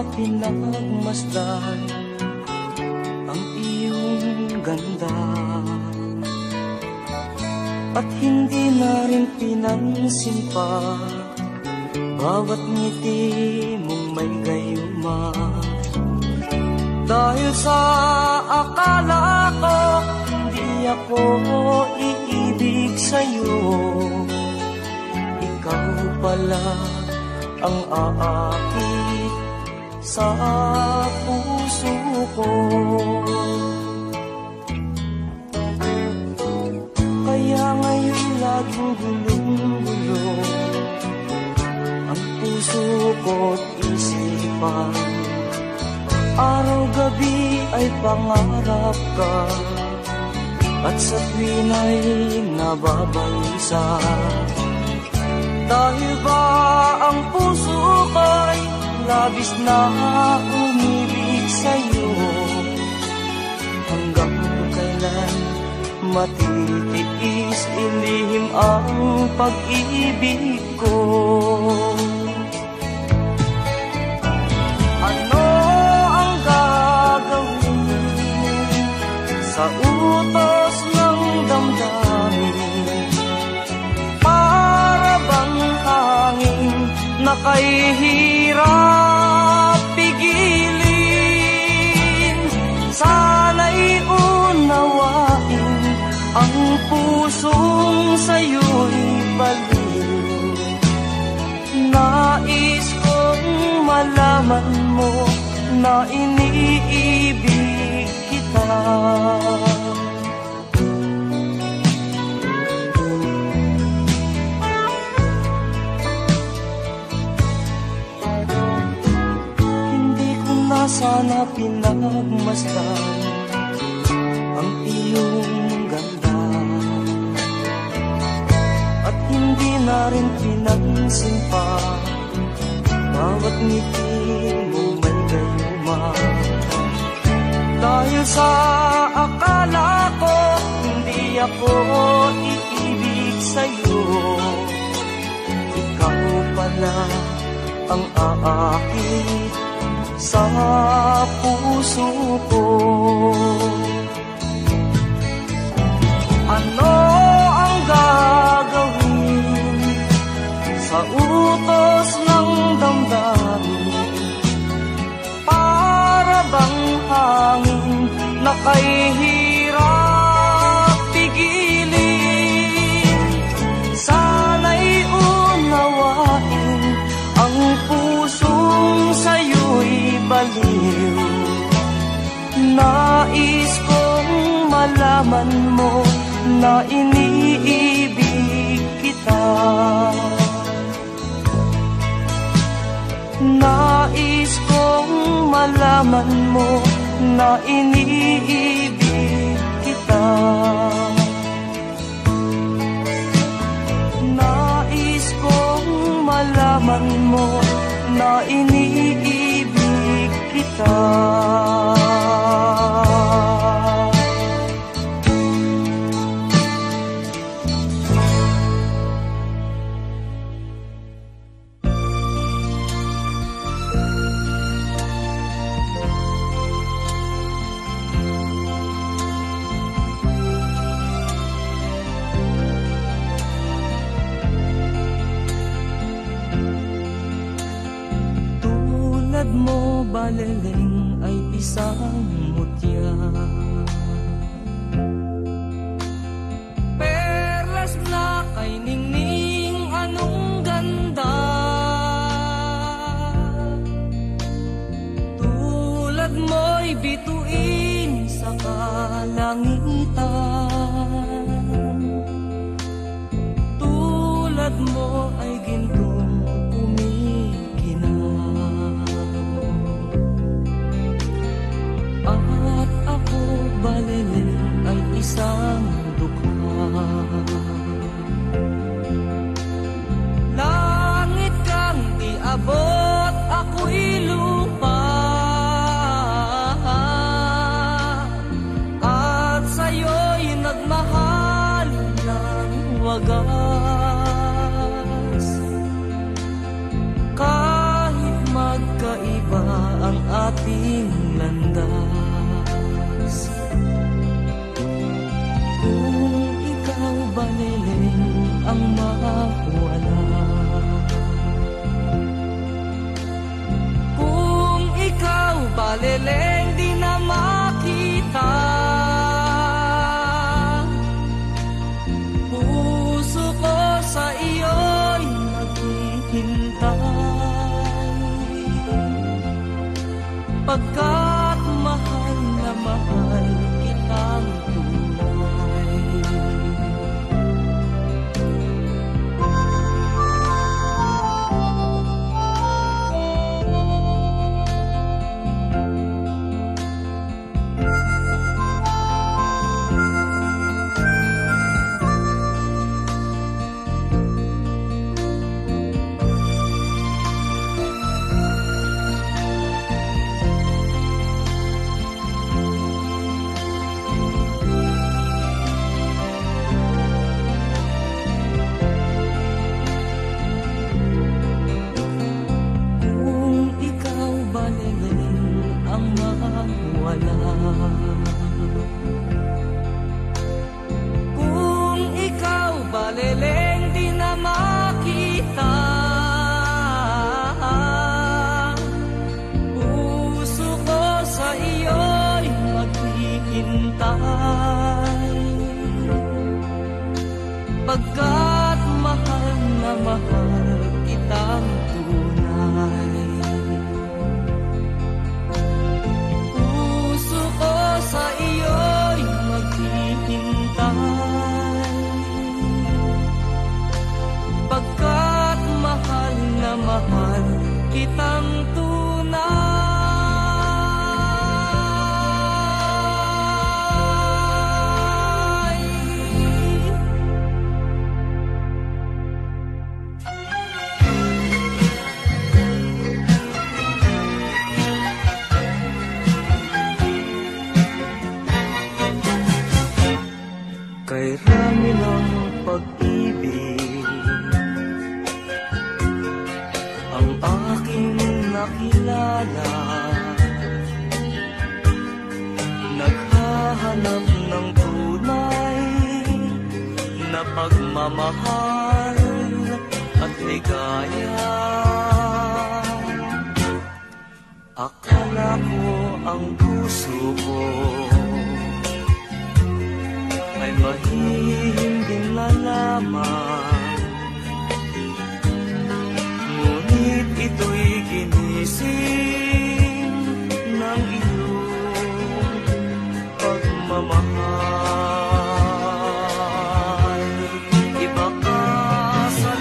pinagmasdan ang iyong ganda, at hindi na rin pinansin pa bawat ngiti mong may gayuma. Dahil sa akala ko hindi ako iibig sa'yo, ikaw pala ang aakit sa puso ko. Kaya ngayon laging gulong-gulong ang puso ko't isipan. Araw-gabi ay pangarap ka, at sa tuwin ay nababalisa. Dahil ba ang puso ko'y labis na umibig sa'yo, hanggang kailan matitiis ilihim ang pag-ibig ko? Ano ang gagawin sa utos ng damdamin? Para bang hangin na kay hirap pigilin? Sana'y unawain ang pusong sa'yo'y baliw. Nais kong malaman mo na iniibig kita. Sana pinagmasdan ang iyong ganda, at hindi na rin pinansin pa bawat ngiti mo may gayuma. Dahil sa akala ko hindi ako iibig sa'yo, ikaw pala ang aakit sa puso ko. Ano ang gagawin sa utos ng damdamin? Para bang hangin na kay hirap pigilin? Sana'y unawain ang pusong sa'yo'y baliw. Nais kong malaman mo na iniibig kita. Nais kong malaman mo na iniibig kita. Nais kong malaman mo na iniibig kita. Mo baleleng ay isang mutya, perlas na kay ningning anong ganda. Tulad mo'y bituin sa kalangitan, tulad mo ay gintong baleleng ay isang dukha. Langit kang iabot, ako'y lupa, at sa'yo'y ating landas. Kung ikaw baliling ang mawala, kung ikaw baliling di na makita, puso ko sa iyo'y maghihintay. Pagkat mahal na mahal kitang tunay. Kung ikaw baliling di na makita, puso ko sa iyo'y maghihintay. Pagkat mahal na mahal kitang tunay. Sa iyo'y maghihintay. Pagkat mahal na mahal kitang tunay. Kay rami ng pag-ibig ang aking nakilala, naghahanap ng tunay na pagmamahal at ligaya. Akala ko ang puso ko ay mahihimbing na lamang, ngunit ito'y ginising ng iyong pagmamahal. Iba ka sa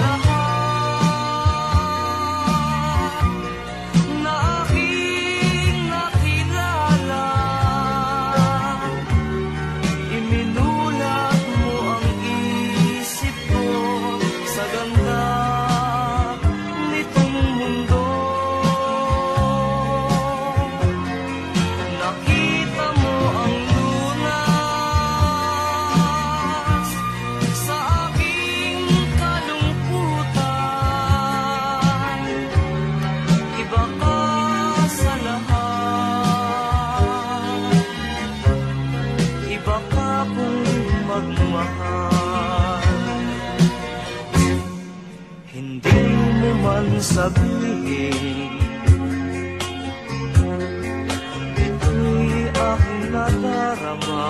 lahat na aking nakilala. Iminulat mo ang isip ko sa ganda nitong mundo. Nakita mo ang lunas sa aking kalungkutan. Iba ka sa lahat, iba ka kung magmahal. Hindi mo man sabihin, ito'y aking nadarama.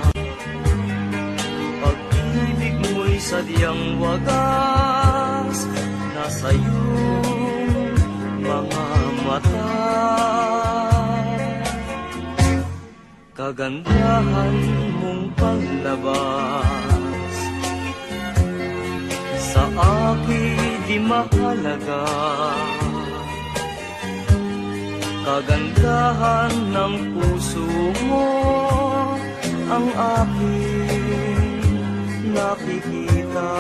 Pag-ibig mo'y sadyang wagas nasa iyong mga mata. Kagandahan mong panglabas sa akin di mahalaga. Kagandahan ng puso mo ang aking nakikita.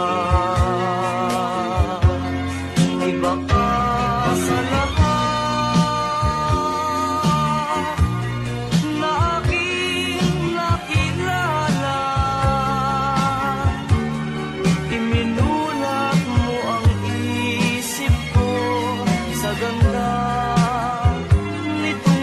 Iba ka sa lahat na aking nakilala. Iminulat mo ang isip ko sa ganda nito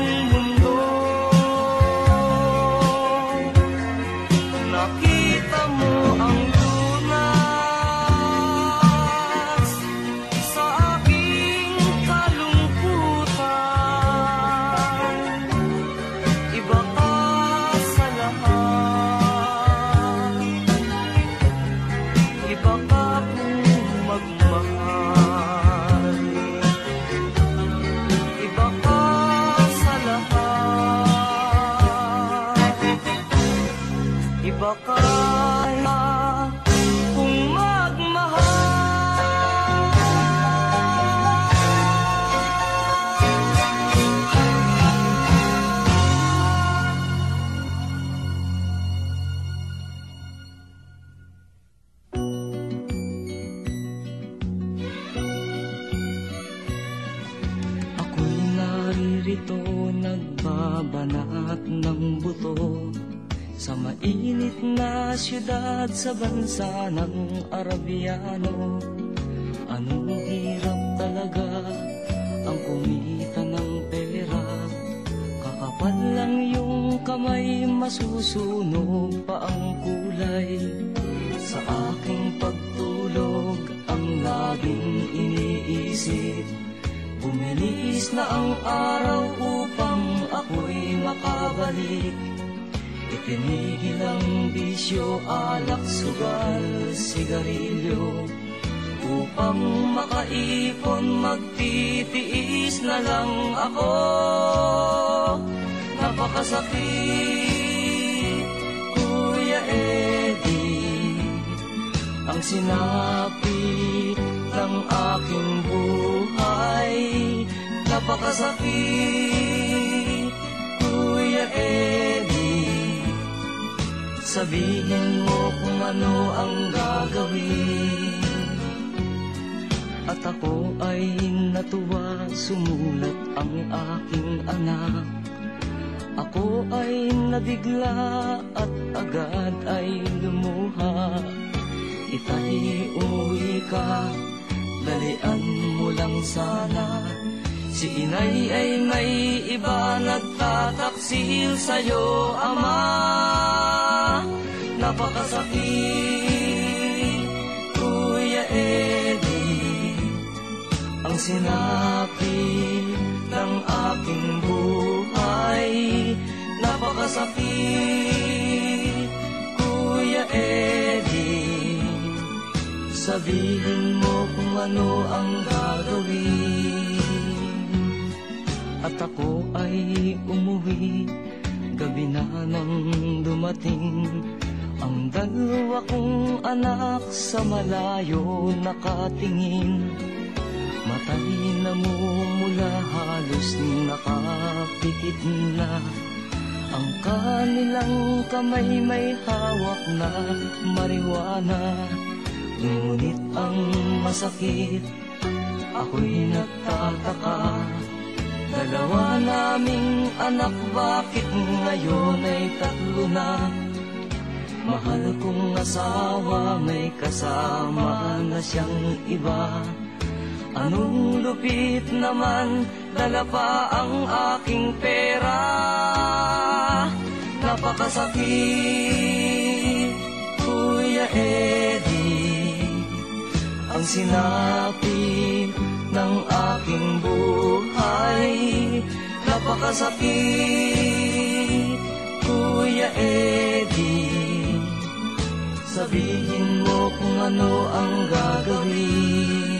nagbabanat ng buto sa mainit na syudad sa bansa ng Arabiano. Anong hirap talaga ang kumita ng pera, kakapal lang yung kamay, masusunog pa ang kulay. Sa aking pagtulog ang laging iniisip, bumilis na ang araw upang ako'y makabalik. Itinigil ang bisyo, alak, sugal, sigarilyo, upang makaipon magtitiis na lang ako. Napakasakit, Kuya Eddie, ang sinapit ng aking buhay. Napakasakit, Kuya Eddie, sabihin mo kung ano ang gagawin. At ako ay natuwa, sumulat ang aking anak. Ako ay nabigla at agad ay lumuha. Itay, umuwi ka, dalian mo lang sana. Si inay ay may iba, nagtataksil sa'yo, ama. Napakasakit, Kuya Eddie, ang sinapit ng aking buhay. Napakasakit, Kuya Eddie, sabihin mo kung ano ang gagawin. At ako ay umuwi, gabi na nang dumating. Ang dalawa kong anak sa malayo nakatingin. Matay namumula, halos nakapikit na. Ang kanilang kamay may hawak na marijuana. Ngunit ang masakit, ako'y nagtataka. Dalawa naming anak, bakit ngayon ay tatlo na? Mahal kong asawa, may kasama na siyang iba. Anong lupit naman, dala pa ang aking pera. Napakasakit, Kuya Eddie, ang sinapit ng aking buhay. Napakasakit, Kuya Eddie, sabihin mo kung ano ang gagawin.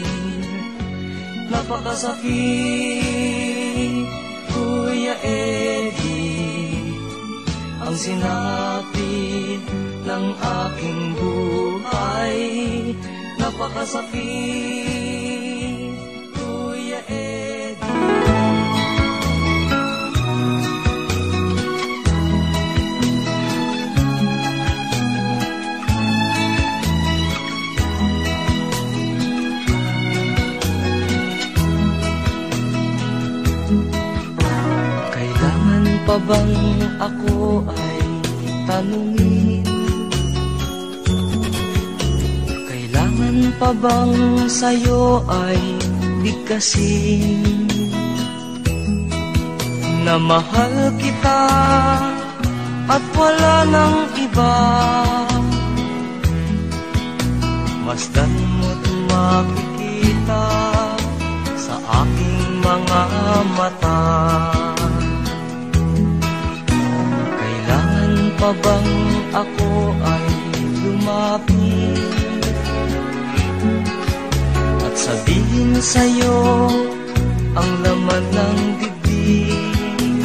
Napakasakit, Kuya Eddie, ang sinapit ng aking buhay. Napakasakit, Kuya Eddie. Kailangan pa bang ako ay tanungin? Kailangan pa bang sa'yo ay bigkasin na mahal kita at wala nang iba? Masdan mo't makikita sa aking mga mata. Kailangan pa bang ako ay lumapit at sabihin sa'yo ang laman ng dibdib,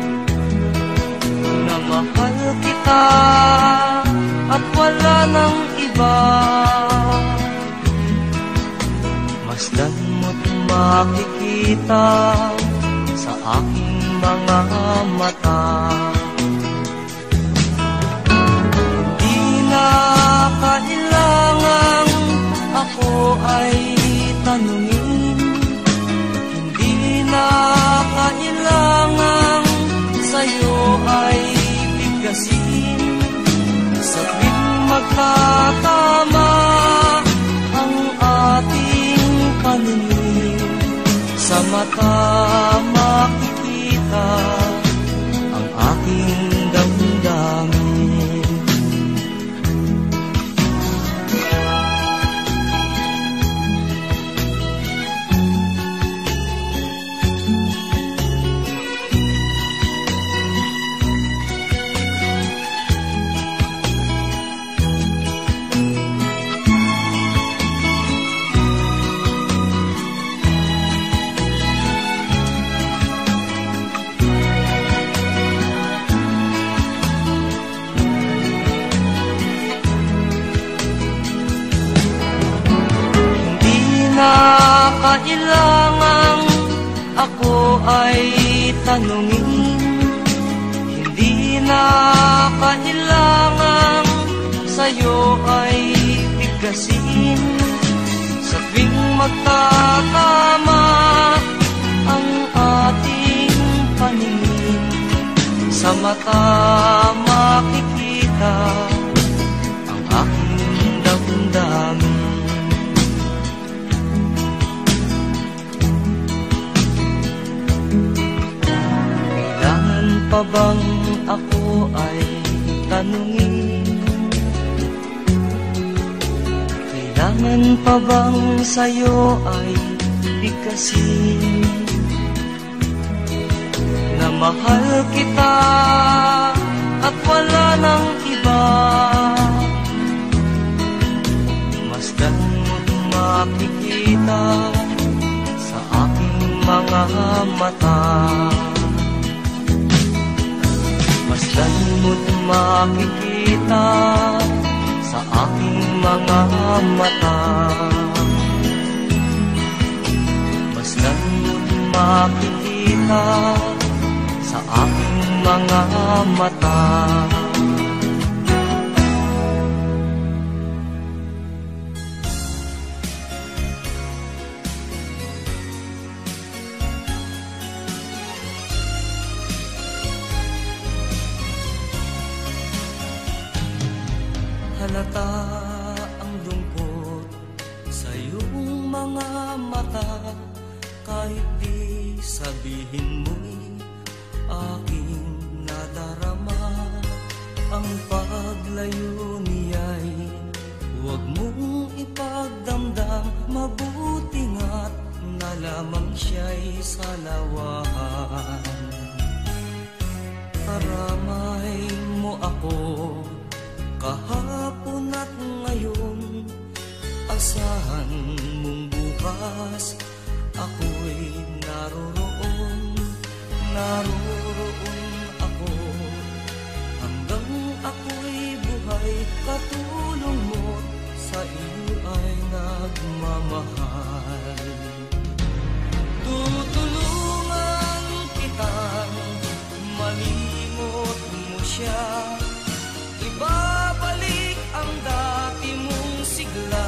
na mahal kita at wala nang iba? Masdan mo't makikita sa aking mga mata. Hindi na kailangan ako ay tanungin, hindi na kailangan magtatama ang ating paningin, sa mata makikita ang aking damdamin. Kailangang ako ay tanungin, hindi na kailangang sa'yo ay bigkasin. Sa tuwing magtatama ang ating paningin, sa mata makikita ang aking damdamin. Pa bang ako ay tanungin? Kailangan pa bang sa'yo ay bigkasin na mahal kita at wala nang iba? Masdan mo't makikita sa aking mga mata. Masdan mo't makikita sa aking mga mata. Masdan mo't makikita sa aking mga mata. Halata ang lungkot sa iyong mga mata, kahit di sabihin mo'y aking nadarama. Ang paglayo niya'y huwag mong ipagdamdam, mabuti nga't na lamang siya'y sa lawahan. Karamay mo ako kahapon at ngayon, asahan mong bukas ako'y naroroon, naroroon ako. Hanggang ako'y buhay, katulong mo sa iyo ay nagmamahal. Tutulungan kitang malimot mo siya, ibabalik ang dati mong sigla.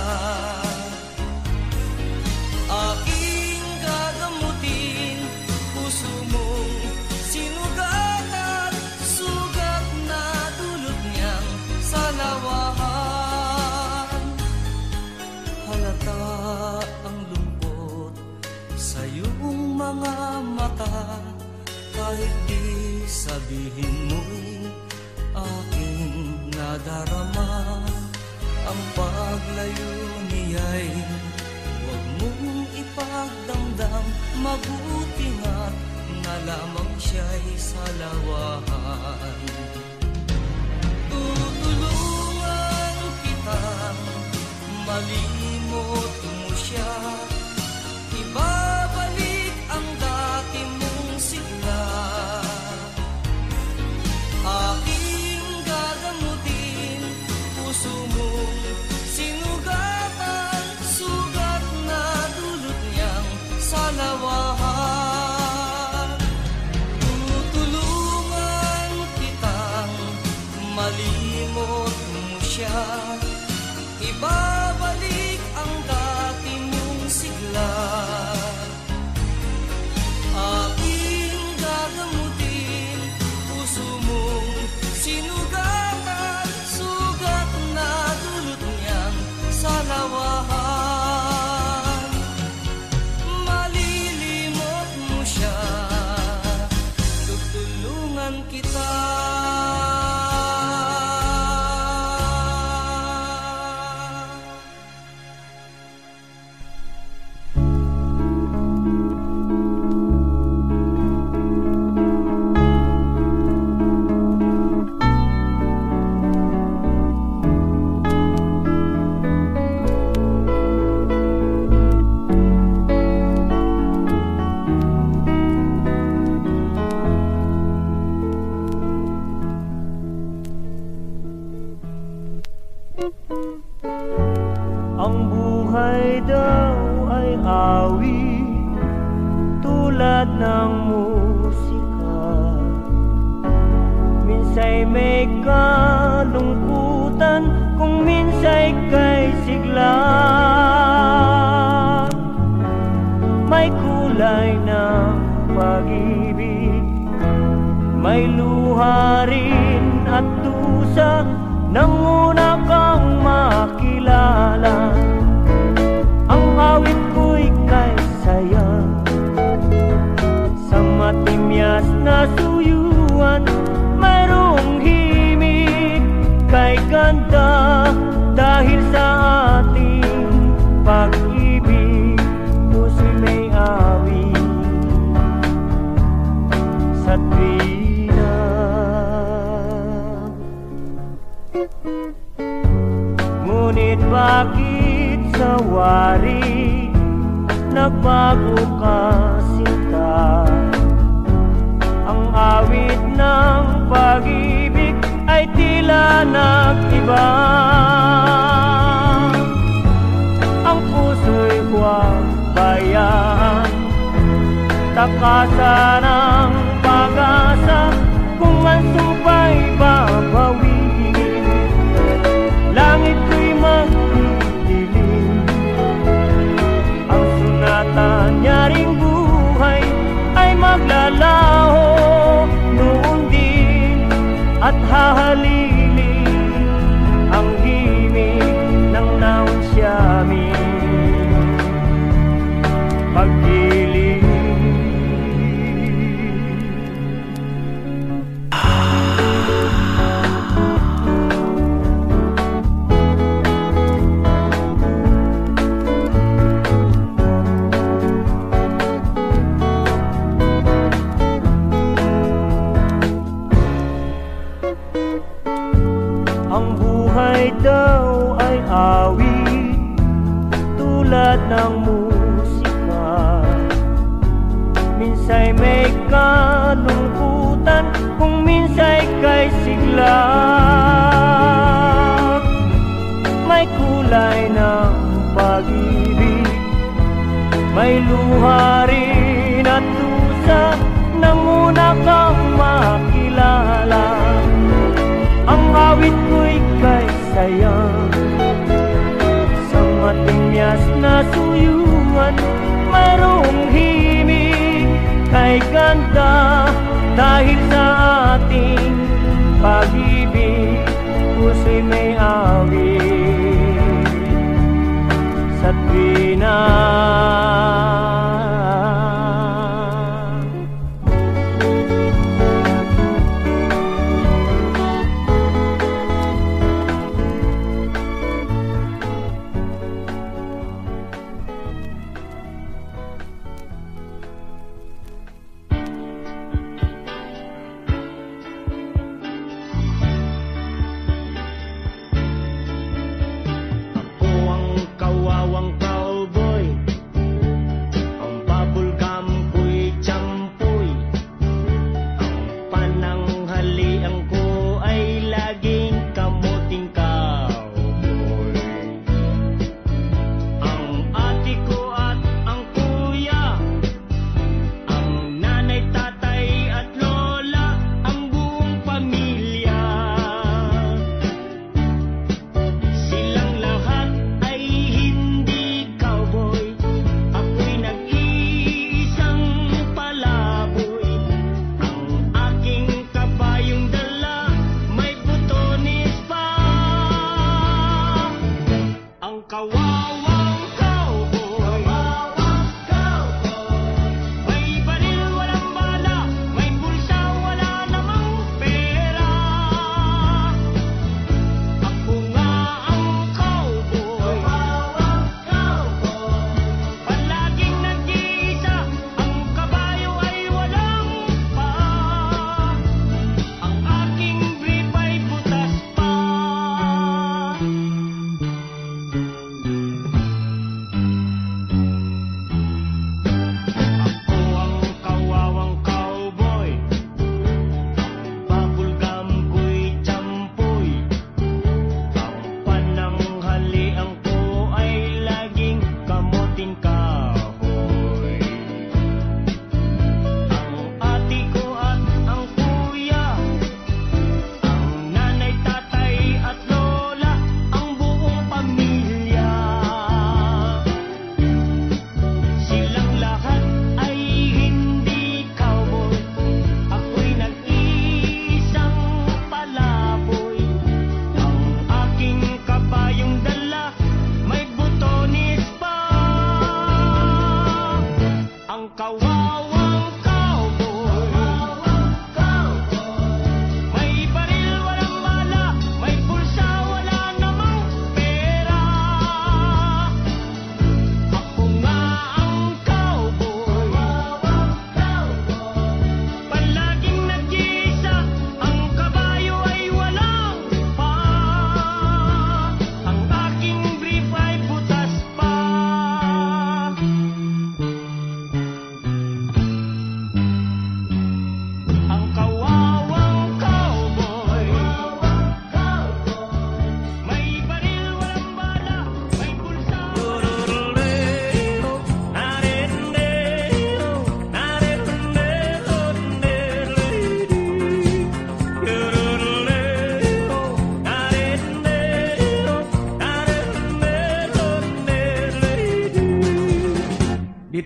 Aking gagamutin, puso mong sinugatan, sugat na dulot niyang sa lawahan. Halata ang lungkot sa iyong mga mata, kahit di sabihin mo'y aking nadarama. Ang paglayo niya'y huwag mong ipagdamdam, mabuti nga't na lamang siya'y sa lawahan. Tutulungan kitang malimot mo siya, ibabalik ang dati mong sigla. Aking gagamutin, puso mong sinugatan, sugat na dulot niyang sa lawahan. Tutulungan balikan kita. Ang buhay daw ay awit tulad ng musika. Minsa'y may kalungkutan, kung minsa'y kay sigla. May kulay ng pag-ibig, may luha rin at dusa nang una kang makilala. Ang awit ko'y kay saya, sa matimyas na suyuan mayroong himig kay ganda. Dahil sa ating pag-ibig, puso'y may awit sa tuwina. Ngunit bakit sa wari nagbago ka, sinta? Ang awit ng pag-ibig ay tila nag-iba. Ang puso'y huwag bayaan, takasan ang pag-asa. Kung ang sumpa'y babawin, langit ko'y magdidilim. Ang sunatan niya ring buhay ay maglalaho noon din, at hahalili ang himig ng naon siyamin pagdilim. Ang buhay daw ay awit tulad ng musika. Minsa'y may kalungkutan, kung minsa'y kay sigla. May kulay ng pag-ibig, may luha rin at dusa nang una kang makilala. Ang awit ko'y kay saya, sa matimyas na suyuan mayroong himig kay ganda.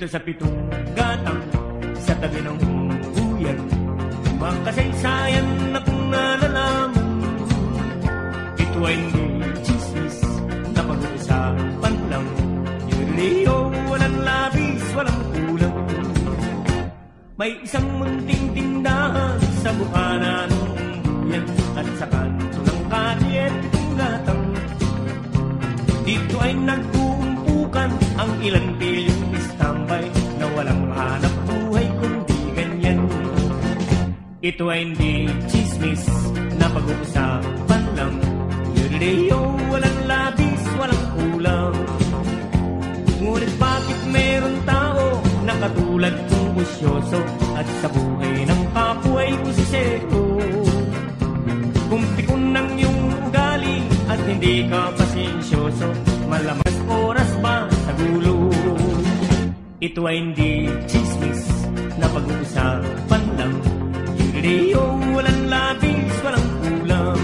sa pitong gatang sa tabi ng huyan. Makasaysayan na kung nalalaman, ito ay hindi chismis na pag-uusapan lang. Yuriyo, walang labis, walang kulang. May isang munting tindahan sa bukana ng huyan at sa kanto ng kalye pitong gatang. Dito ay nag-uumpukan ang ilan pilyong istambay na walang hanap buhay kundi ganyan. Ito ay hindi chismis na pag-uusapan lang. Yuriyo, walang labis, walang kulang. Ngunit bakit meron tao na katulad kong busyoso at sa buhay ng kapwa ay kusiseko? Kung pikon ng iyong ugali at hindi ka pasensyoso, malamas oras ba sa gulo? Ito ay hindi chismis na pag-uusapan lang. Yuriyo, walang labis, walang kulang.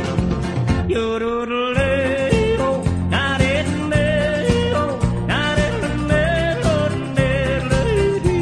Yororoleo, nareleo, nareleo, nereledi.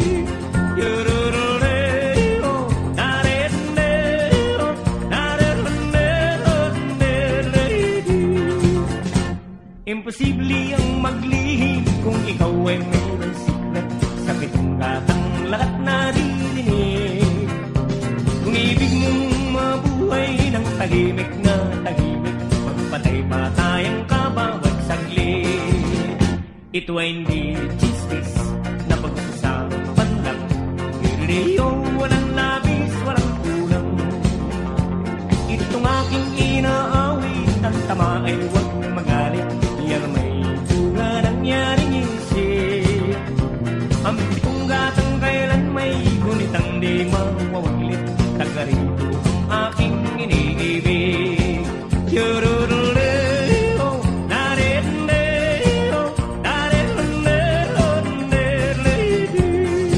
Yororoleo, nareleo, nareleo, nereledi. Imposible ang maglihim kung ikaw ay mayroon sikret sa pitong gatang lahat naririnig. Kung ibig mong mabuhay ng tahimik na tahimik, magpatay-patayang ka bawat saglit. Ito ay hindi chismis na pag-usapan lang. Yuriyo, walang labis, walang kulang. Itong aking inaawit, ang tama ay huwag magalit. Yan may bunga nangyaring isip. Ang pitong gatang kailan may gunitang di mawawaglit. Tagarito ang aking iniibig. Yororoleo, nareleo, nareleo, nereledi.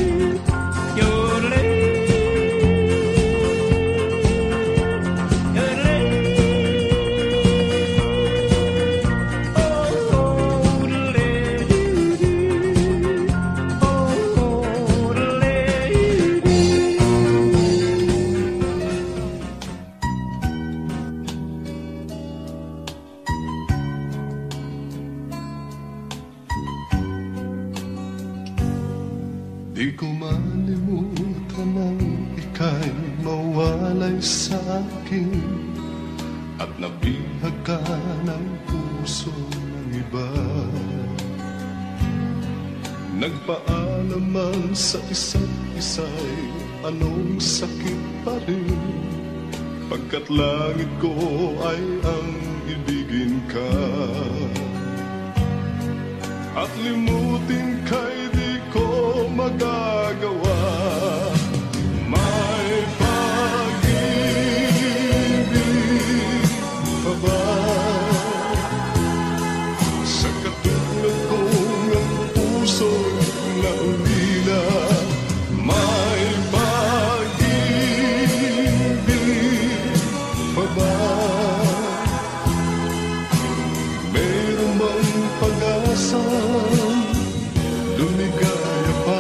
Di ko malimutan ang ika'y mawalay sa akin at nabihag ka ng puso ng iba. Nagpaalaman sa isa't isa'y anong sakit pa rin, pagkat langit ko ay ang ibigin ka. At limutin ka'y di ko magagawa. May pag-ibig pa ba sa katulad kong ang puso'y naulila? May pag-ibig pa ba? Meron bang pag-asa? Lumigaya pa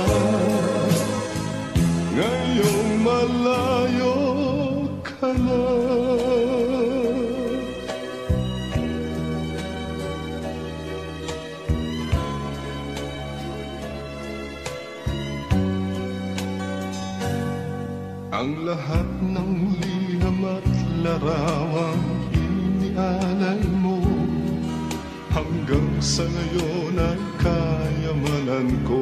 ngayong malayo ka na. Ang lahat ng liham at larawang inialay mo hanggang sa ngayon ay kayamanan ko.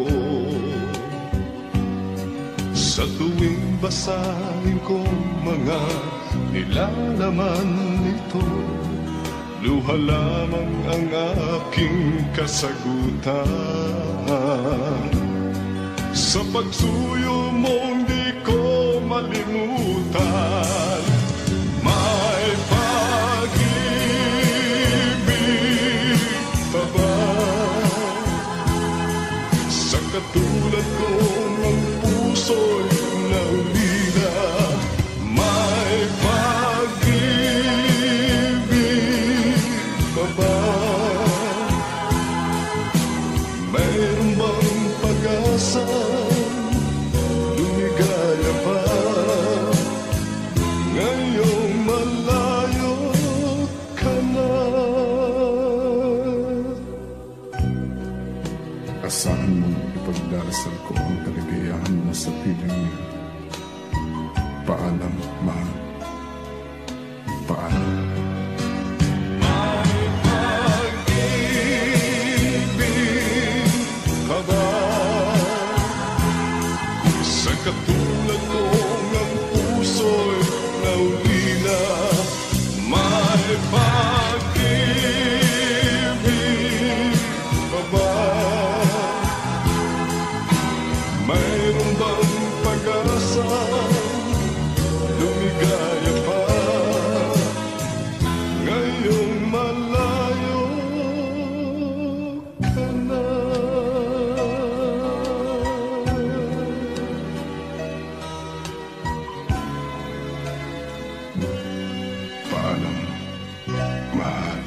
Sa tuwing basahin ko mga nilalaman nito, luha lamang ang aking kasagutan. Sa pagsuyo mong di ko malimutan, may pag-ibig pa ba sa katulad kong ang puso'y naulila? May pag-ibig pa ba? Mayroon bang pag-asa? ngayong malayo ka na. Asahan mong ipagdarasal ko ang kaligayahan mo sa piling niya. Paalam, mahal. Paalam. May pag-ibig ka ba sa katulad ko ng puso'y naulila? May pag-ibig ka ba? Mayroon bang pag-asa? Lumigaya pa ngayong malayo ka na. Paalam, mahal.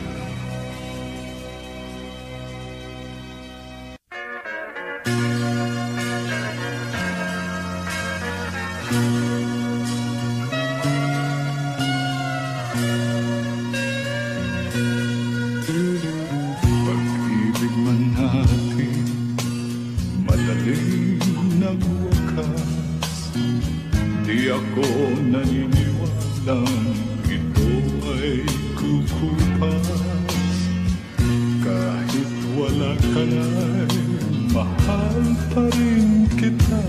Pag-ibig man natin madaling nagwakas, di ako naniniwalang ito ay kukupas. Kahit wala ka na'y mahal pa rin kita.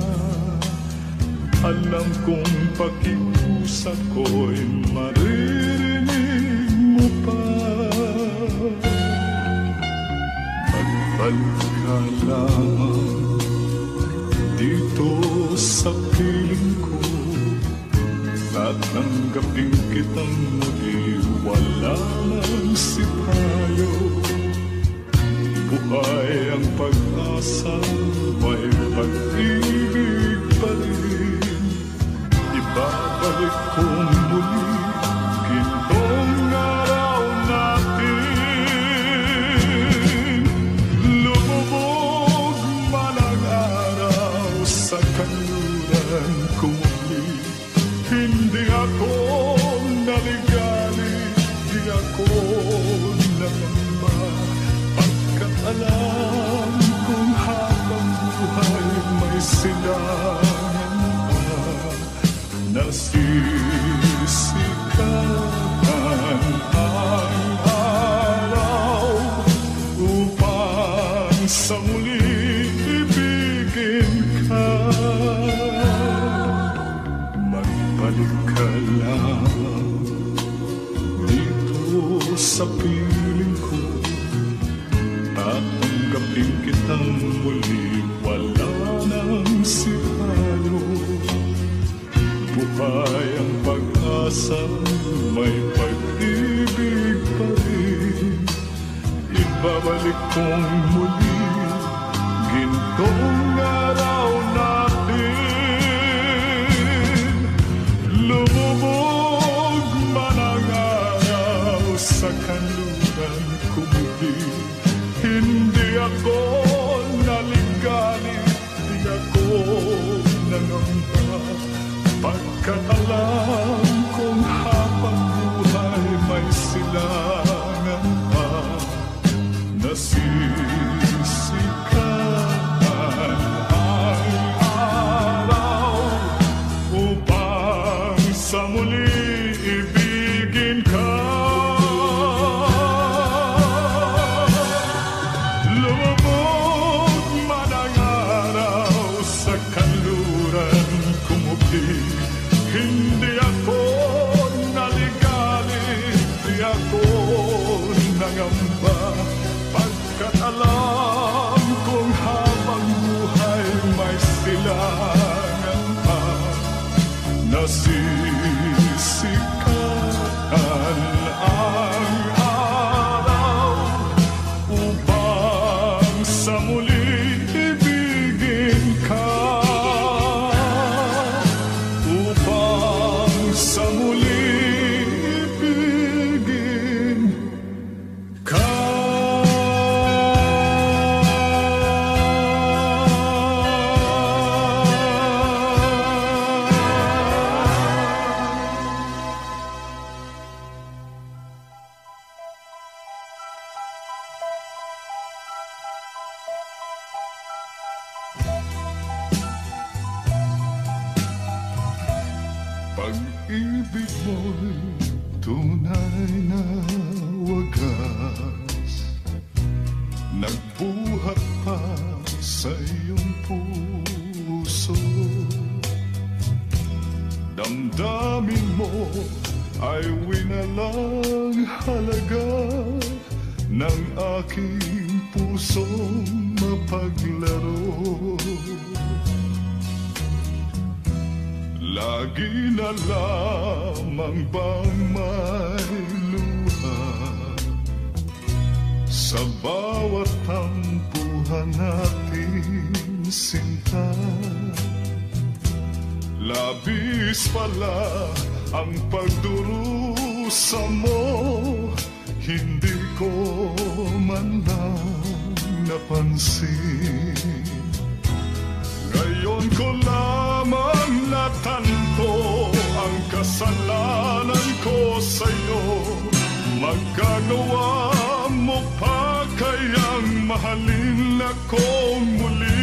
Alam kong pakiusap ko'y maririnig mo pa. Magbalik ka lamang dito sa piling ko at tanggapin kitang muli. Wala nang sipayo, buhay ang pag-asa, may pag-ibig pa rin. Ibabalik kong muli gintong araw natin. Lumubog man ang araw sa kanluran ko muli. Hindi ako naligali, di ako nangamba, pagkat alam kong habang buhay may silangan pa. Nasisikan ang araw upang sa muli ibigin ka. Magbalik ka lang dito sa piling ko at tanggapin kitang muli. Wala nang sipayo, buhay ang pag-asa, may pag-ibig pa rin. Ibabalik kong muli gintong araw natin. Lumubog man ang araw sa kanluran ko muli. Hindi ako naligali, di ako nangamba, pagkat alam kong habang buhay may silangan pa. Nasisikan ang araw upang sa muli ibigin ka. Lumubog man ang araw sa kanluran ko muli. Hindi ako naligali, di ako nangamba, pagkat alam kong habang buhay may silangan pa. Nasisikan ang araw upang sa muli ibigin ka. Upang sa muli ibigin ka. mo ay winalang halaga ng aking pusong mapaglaro. Lagi na lamang bang may luha sa bawat tampuhan natin sinta? Labis pala ang pagdurusa mo, hindi ko man lang napansin. Ngayon ko lamang natanto ang kasalanan ko sa'yo. Magkagawa mo pa kayang mahalin akong muli?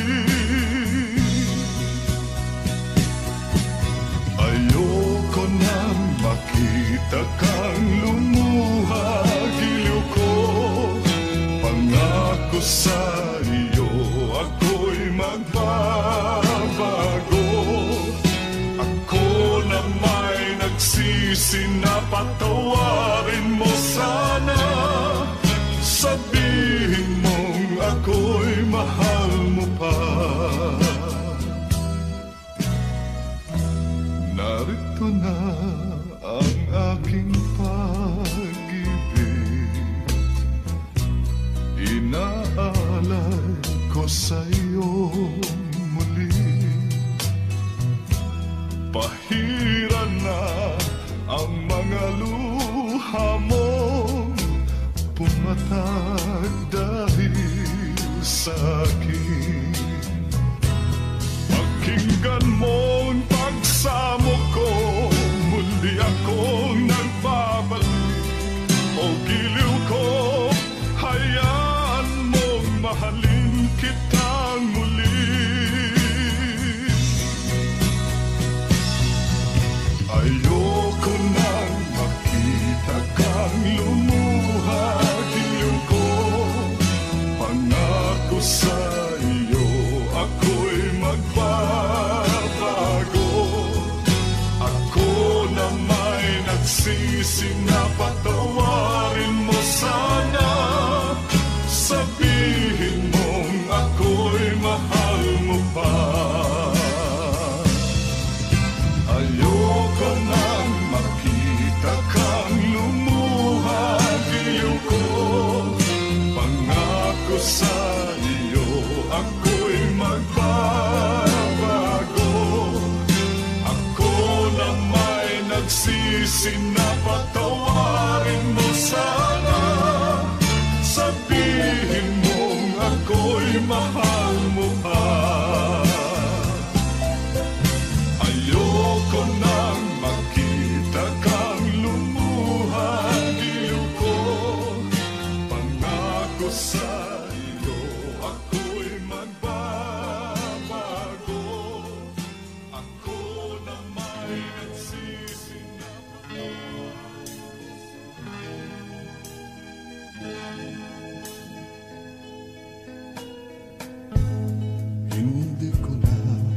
Ayoko nang makita kang lumuha, giliw ko. Pangako sa iyo, ako'y magbabago. Ako na may nagsisi na patawarin mo sana. Sabihin mong ako'y mahal mo pa. Narito na ang aking pag-ibig, inaalay ko sa'yo muli. Pahira na ang mga luha mong pumatag dahil sa akin. Pakinggan mo ang pagsamo ko, muli akong nagbabalik. O giliw ko, hayaan mong mahalin kitang muli. Ayoko nang makita kang lumuha, giliw ko. Pangako sa iyo, ako'y magbabago. Ako na may nagsisi na patawarin mo sana. Sabihin mong ako'y mahal mo pa. Ayoko nang makita kang lumuha, giliw ko. Pangako sa iyo, ako'y magbabago. Ako na may nagsisi na patawarin mo sana. Sabihin mong ako'y mahal mo pa. Ayoko nang makita kang lumuha, giliw ko. Pangako sa iyo, ako'y magbabago. Ako na may nagsisi na hindi ko na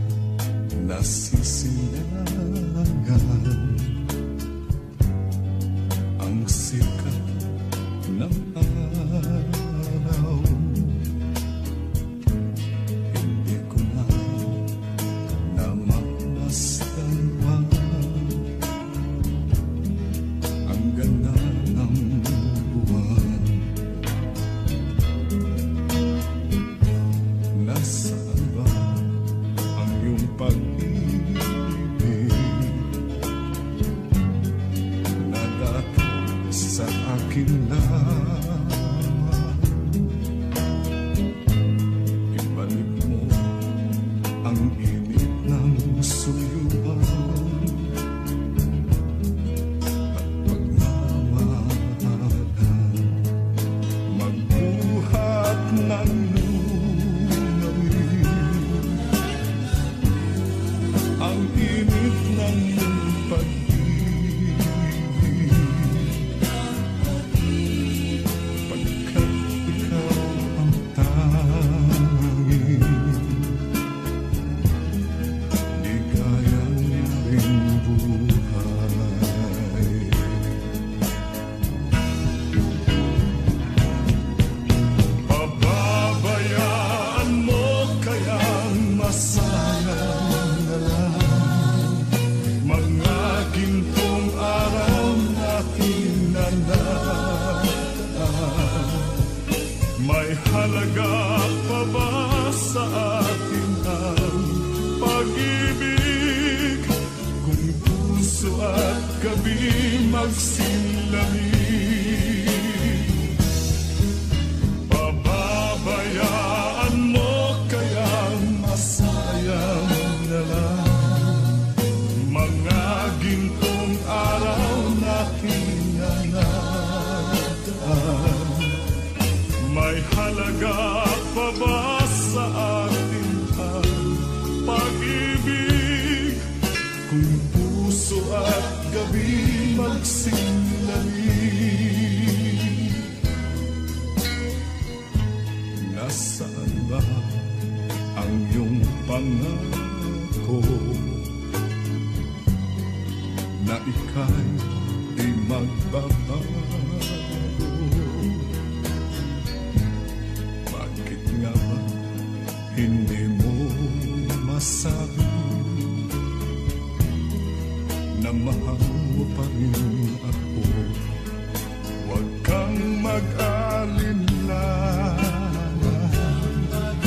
nasisilangan ang sikat ng araw. Hindi ko na namamasdan ang ganda ng buwan. Nasaan ba ang iyong pag-ibig na dati sa akin lamang? Ibalik mo ang init ng suyuan at pagmamahalan, magbuhat ng ang init ng pag-ibig. halaga pa ba sa atin ang pag-ibig? Kung puso at gabi magsilamig, pababayaan mo kaya masayang na lang mga gintong araw na hinanadaan? May halaga pa ba sa atin ang pag-ibig? Kung puso at gabi magsilamig, nasaan ba ang iyong pangako na ika'y di magbabago? Bakit nga ba hindi mo masabi na mahal mo pa rin ako? Huwag kang mag-alinlangan,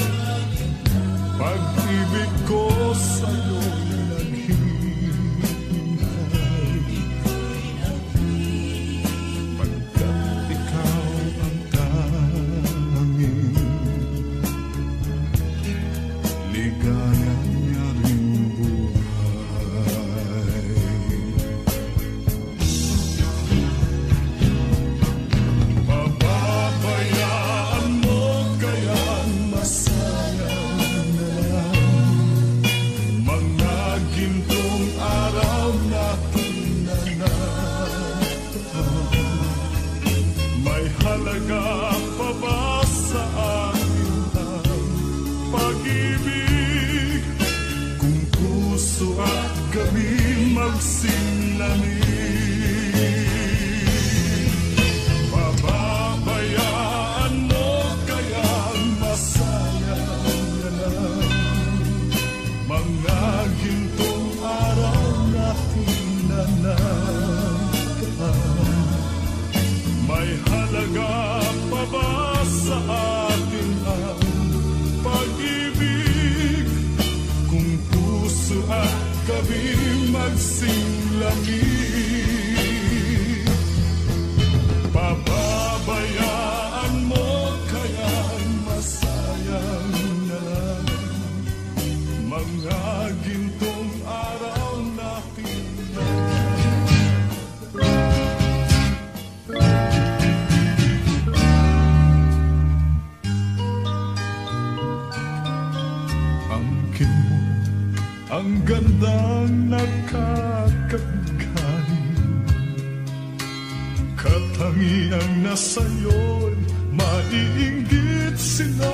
pag-ibig ko sa'yo naghihintay, pagkat ikaw ang tanging ligaya niya ring buhay. Pababayaan mo kaya masayang na lang mga gintong araw na hinanadaan? May halaga pa ba sa atin ang pag-ibig? Kung puso at gabi magsilamig, pababayaan mo kaya masayang na lang mga gintong araw na hinanadaan? May halaga pa ba sa atin ang pag-ibig? Kung puso at gabi magsilamig, pababayaan mo kaya masayang na lang mga gintong araw na angkin mo ang gandang nakakabigay, katangiang nasa'yo'y maiinggit sila.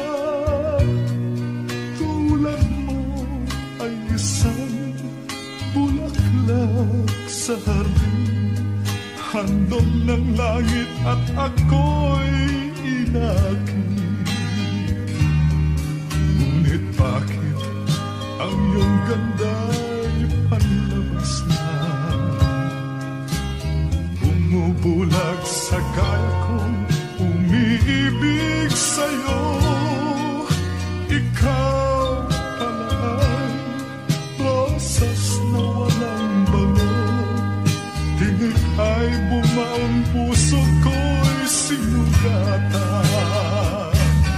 Tulad mo ay isang bulaklak sa hardin, handog ng langit at ako'y inakit. Ngunit bakit ang iyong ganda'y panlabas na bumubulag sa gaya kong umiibig sa'yo? Ikaw pala ay rosas na walang bango, tinig ay bumaong puso ko'y sinugatan.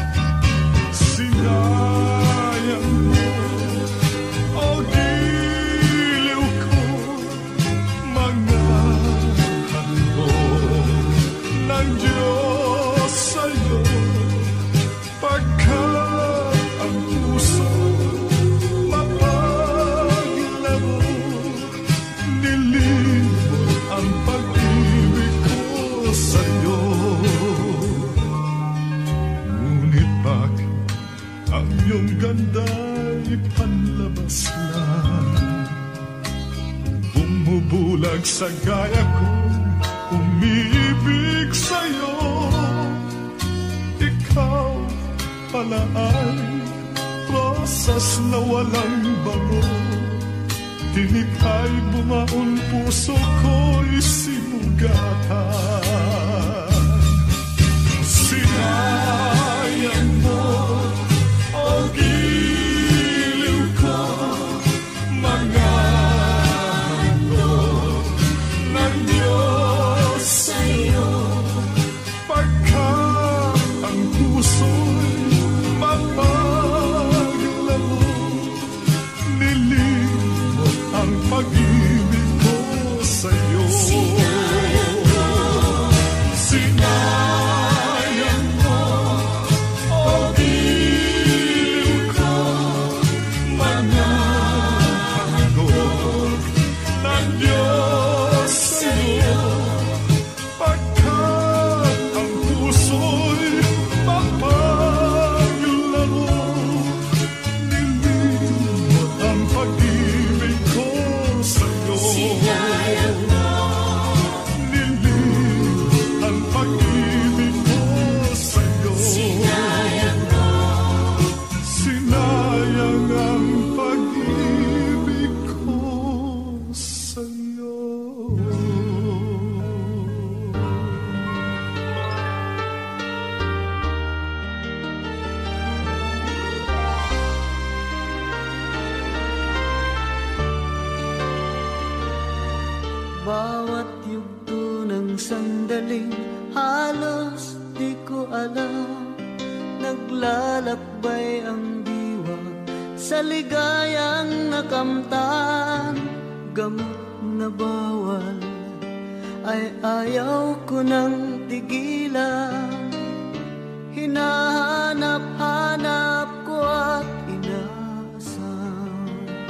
Sinayang mo o giliw ko mga handog ng Diyos sa'yo, pagkat ang puso mapaglaro, nilimot ang pag-ibig ko sa'yo. Ngunit bakit ang iyong ganda'y panlabas lang, bumubulag sa gaya kong umiibig sa'yo? Ikaw pala ay rosas na walang bango, tinig ay bumaon, puso ko'y sinugatan. Sinayang alam, naglalakbay ang diwa sa ligayang nakamtan. Gamot na bawal ay ayaw ko nang tigilan. Hinahanap-hanap ko at inaasam.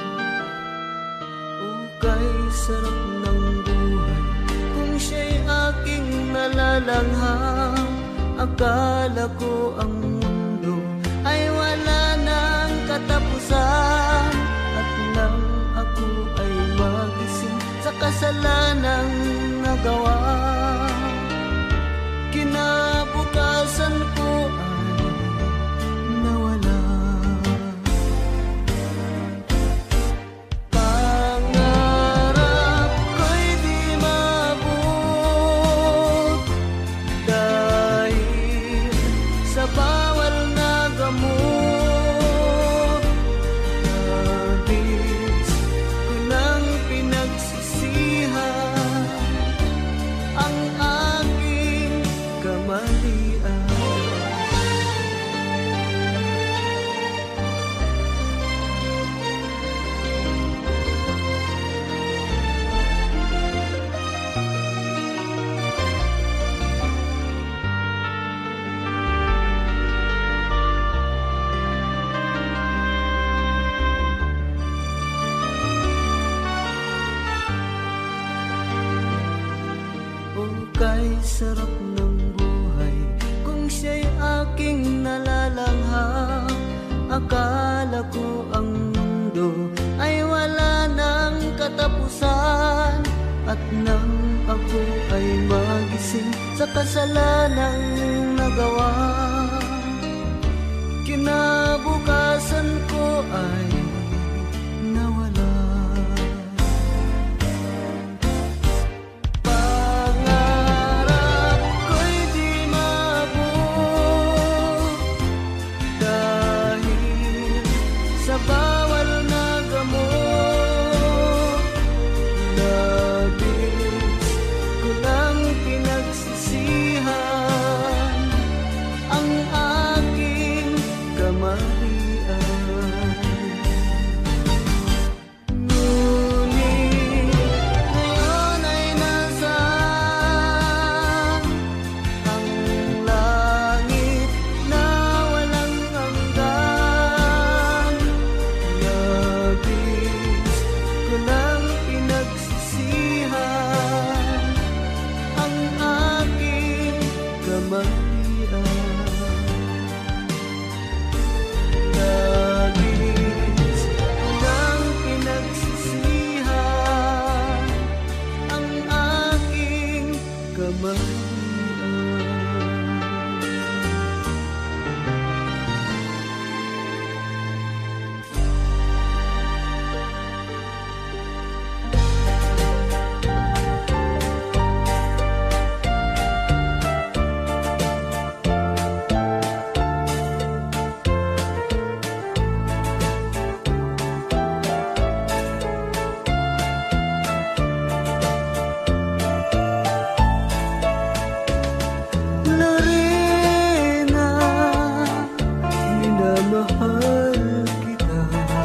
Ukay sarap ng buhay kung siya'y aking nalalangham. Akala ko ang mundo ay wala nang katapusan. At nang ako ay magising sa kasalanang nagawa, kinabukasan ko ay nawala. Pangarap ko'y di maabot dahil sa bawal na gamot. Nabis ko nang pinagsisihan ang aking kamalian. Kay sarap ng buhay kung siya'y aking nalalangham. Akala ko ang mundo ay wala nang katapusan. At nang ako ay magising sa kasalanang nagawa, kinabukasan ko ay nawala. Sa bawal na gamot, nabis ko lang pinagsisihan ang aking kamalian. Ngunit ngayon ay nasaan ang langit na walang hanggan. Nabis ko lang pinagsisihan ang aking kamalian. Nabis ko lang pinagsisihan ang aking kamalian. Lorena, minamahal kita.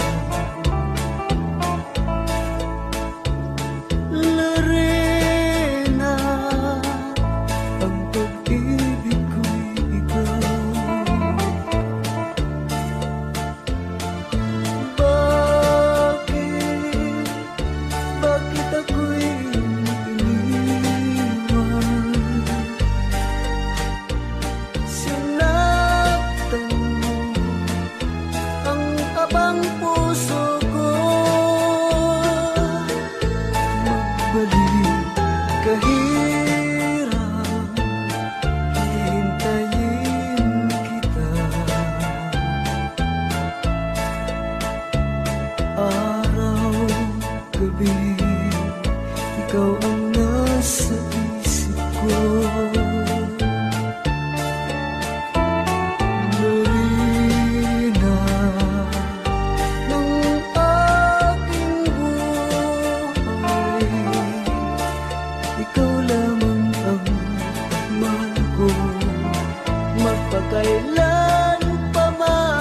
Lorena, ang pag-ibig ko'y ikaw. Bakit ako'y iniwan? Sinaktan mo ang abang puso ko. Magbalik kahirap, hihintayin kita. Araw, gabi, ikaw ang nasa isip ko. Lorena, ng aking buhay, ikaw magpakailan pa man.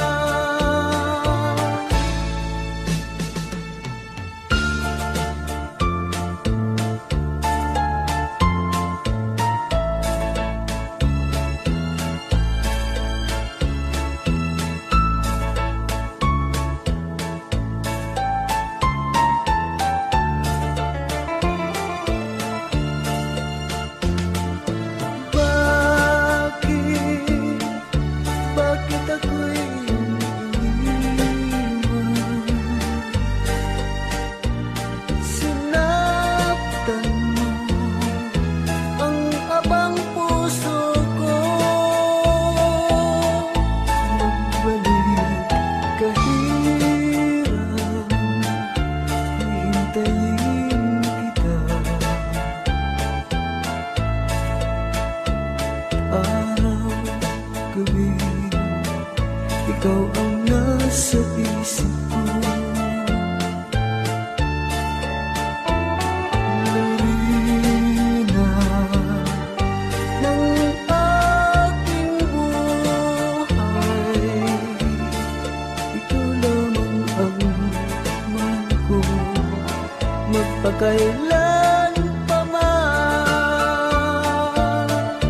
Bakit ako'y iniwan? Sinaktan mo ang abang puso ko. Magbalik kahirap, hihintayin kita. Araw, gabi, ikaw ang nasa isip ko. Larina ng aking buhay, ikaw lamang ang mahal ko, magpakailan pa man.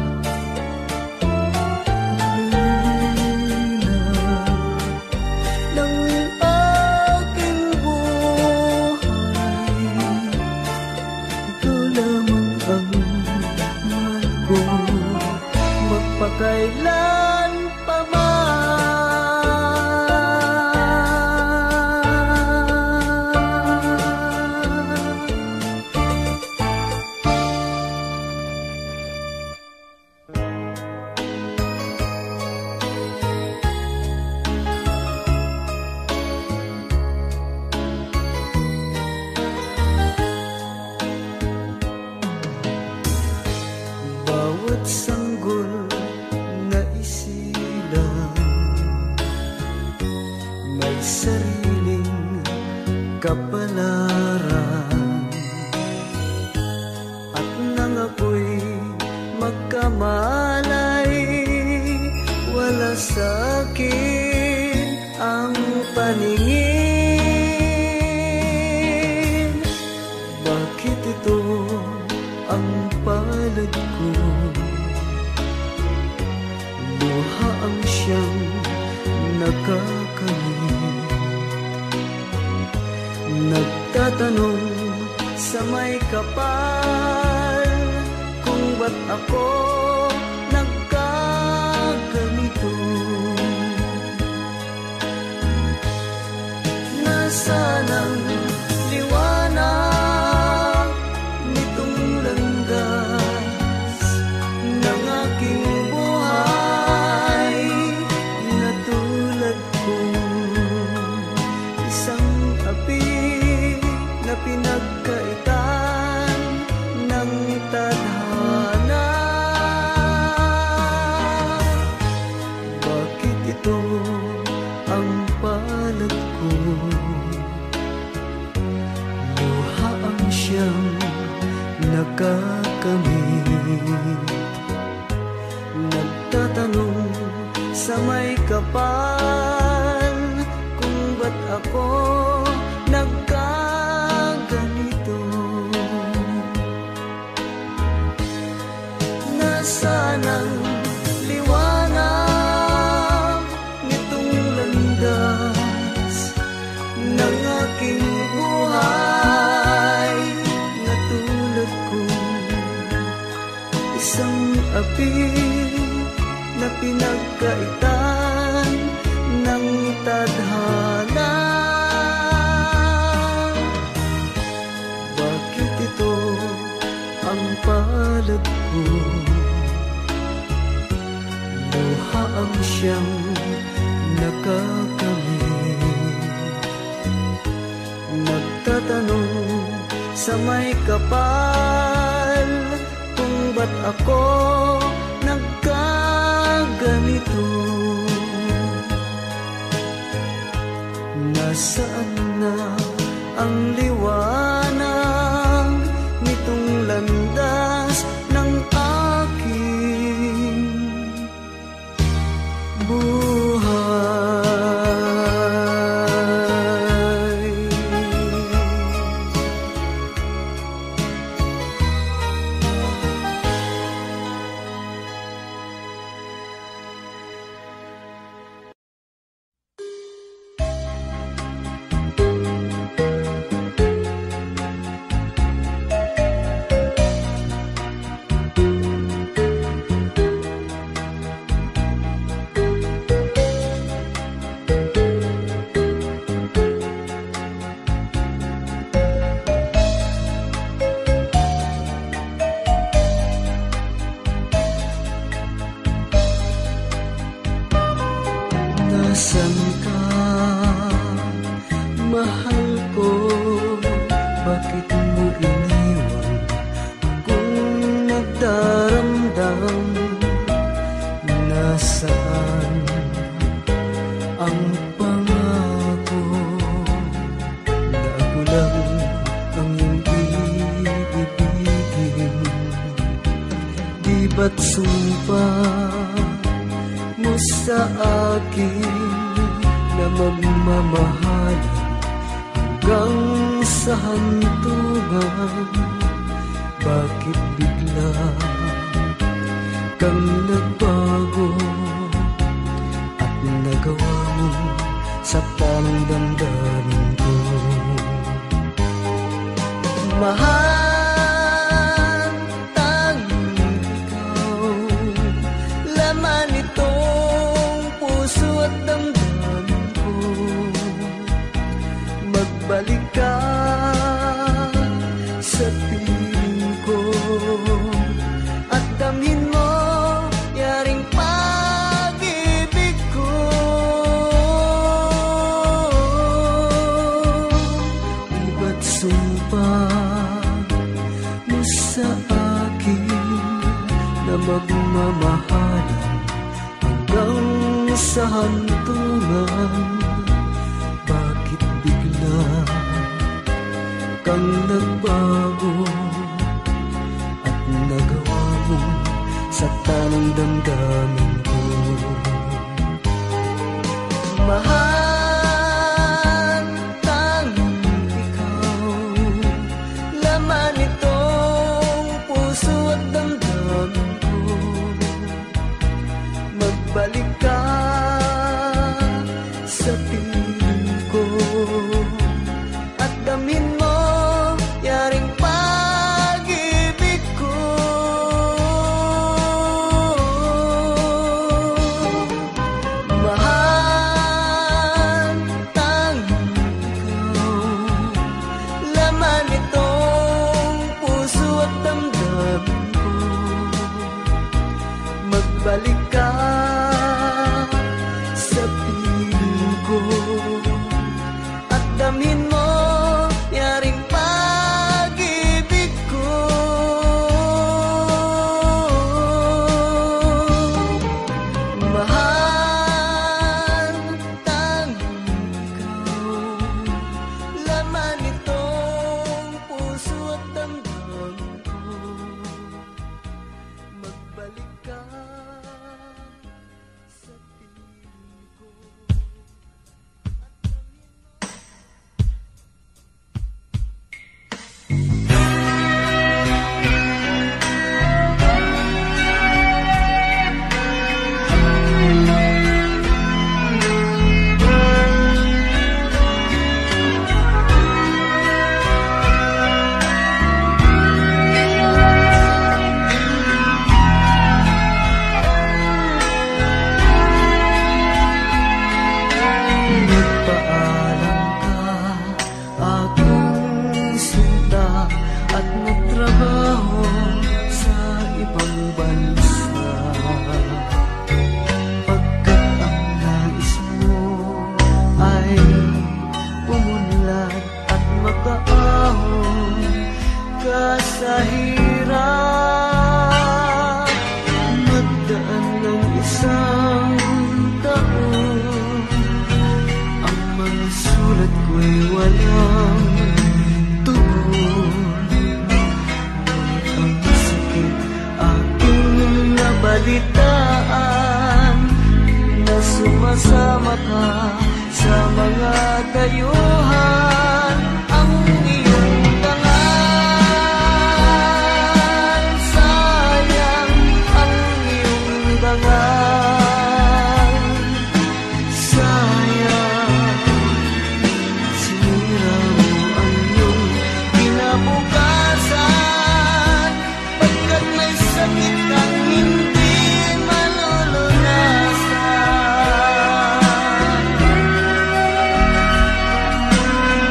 Ng aking buhay, ikaw lamang ang mahal ko, magpakailan pa man. Bawat sanggol na isilang may sariling kapalaran. At nang ako'y magkamalay, wala sa'kin ang paningin. Bakit ito ang palad ko? Luha ang siyang nakakamit. Nagtatanong sa may kapal kung ba't ako nagkaganito. Nasaan ang liwanag nitong landas ng aking buhay, na tulad kong isang api na pinagkaitan ng tadhana. Bakit ito ang palad ko? Luha ang siyang nakakamit. Nagtatanong sa may kapal kung ba't ako nagkaganito. Nasaan ang liwanag nitong landas ng aking buhay, na tulad kong isang api na pinagkaitan ng tadhana. Bakit ito ang palad ko? Luha ang siyang nakakamit. Nagtatanong sa may kapal kung ba't ako nagkaganito. Nasaan na ang liwanag nitong landas ng aking Nasaan ka, mahal ko? Bakit mo iniwan kung nagdaramdam? Nasaan ang pangako na ako lang ang hindi ibigin? Di ba't sumpa mo sa akin na magmamahalan hanggang sa hantungan? Bakit bigla kang nagbago at nagawa mo sa tamang damdamin ko? Mahal, tanging ikaw, laman itong puso at damdamin ko. Magbalik ka sa piling ko at damhin mo yaring pag-ibig ko. Di ba't sumpa mo sa akin na magmamahalan hanggang sa hantungan? Bakit bigla kang nagbago at nagawa mo sa tanang damdamin ko? Mahal, tanging ikaw, laman itong puso at damdamin ko. Magbalik ka sa piling ko at damhin mo yaring pag-ibig ko. Mahal, tanging ikaw, laman itong puso at damdamin ko. Magbalik ka sa piling ko at damhin mo yaring pag-ibig ko. Mahal, tanging ikaw, laman itong puso at damdamin ko. Magbalik ka sa piling ko. Nagpaalam ka, aking sinta, at nagtrabaho sa ibang bansa. Pagkat ang nais mo ay umunlad at makaahon ka sa hirap. Magdaan ng isang taon, ang mga sulat ko'y walang tugon. Ngunit ang sakit aking nabalitaan, na sumasama ka sa mga dayuhan. Ang iyong dangal, sayang ang iyong dangal. Sayang, sinira mo ang iyong kinabukasan, pagkat may sakit kang hindi malulunasan.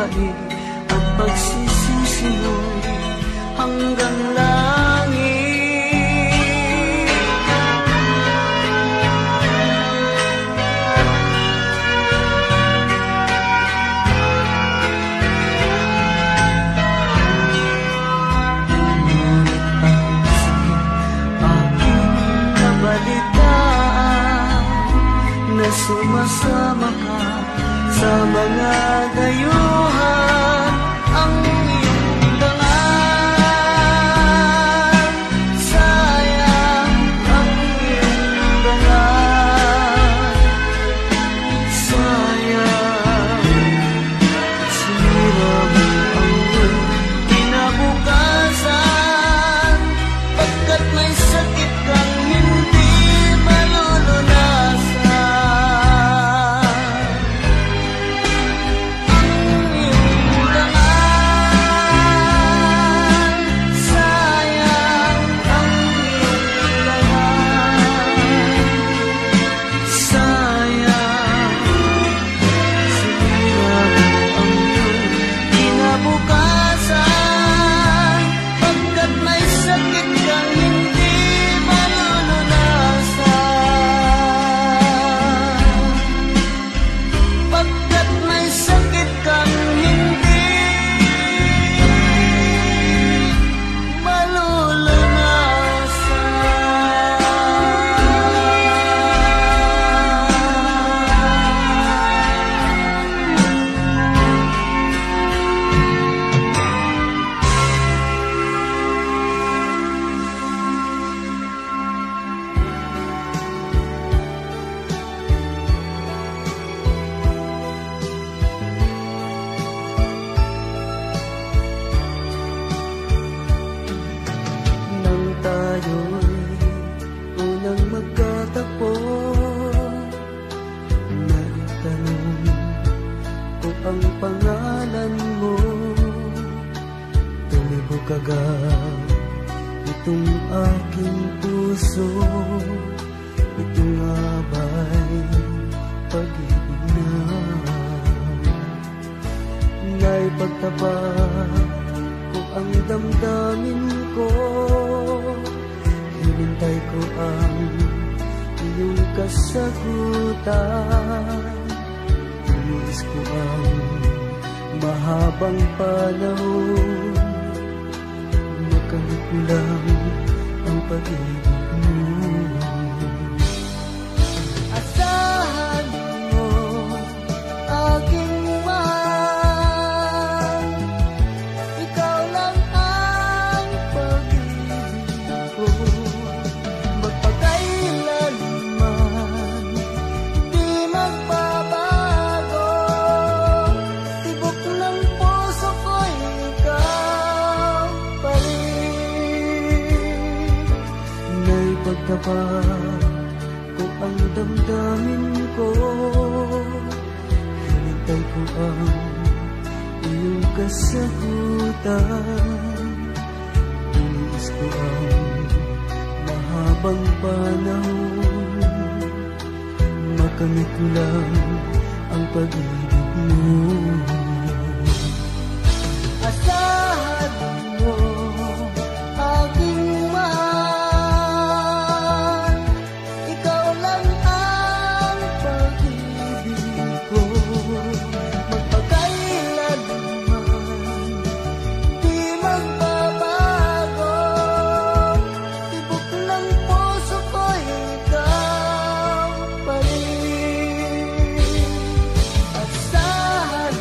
gawain at pagsisisi mo'y hanggang langit. Sumasama ka sa mga dayuhan, ang iyong dangal. Sayang ang iyong dangal. Sayang sinira mo ang iyong kinabukasan, pagkat may sakit kang hindi malulunasan. Itong aking puso, ito nga ba'y pag-ibig na? Naipagtapat ko ang damdamin ko, hinintay ko ang iyong kasagutan. Tinis ko ang mahabang panahon, makamit ko lang ang pag-ibig mo. Asahan mo, aking mahal, ikaw lang ang pag-ibig ko. Magpakailanman, di magbabago, tibok ng puso ko'y ikaw pa rin. Naipagtapat ko ang damdamin ko, hinintay ko ang iyong kasagutan. Tinis ko ang mahabang panahon, makamit ko lang ang pag-ibig mo. Asahan mo, aking mahal, ikaw lang ang pag-ibig ko. Magpakailanman, di magbabago, tibok ng puso ko'y ikaw pa rin. Asahan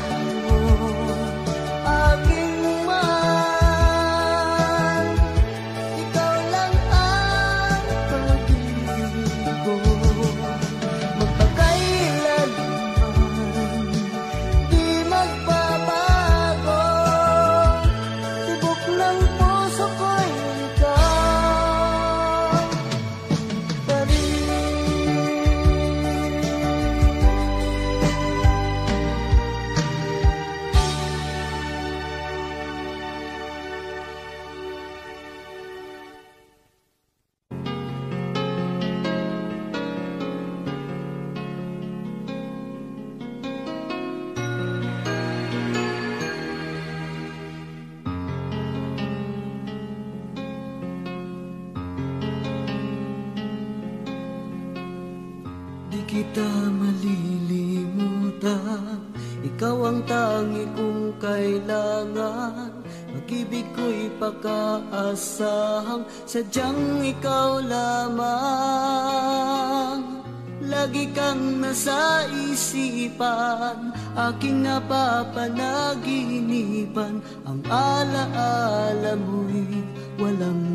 ikaw ang tangi kong kailangan. Pag-ibig ko'y pagkaasahang sadyang ikaw lamang. Lagi kang nasa isipan, aking napapanaginipan. Ang alaala mo'y walang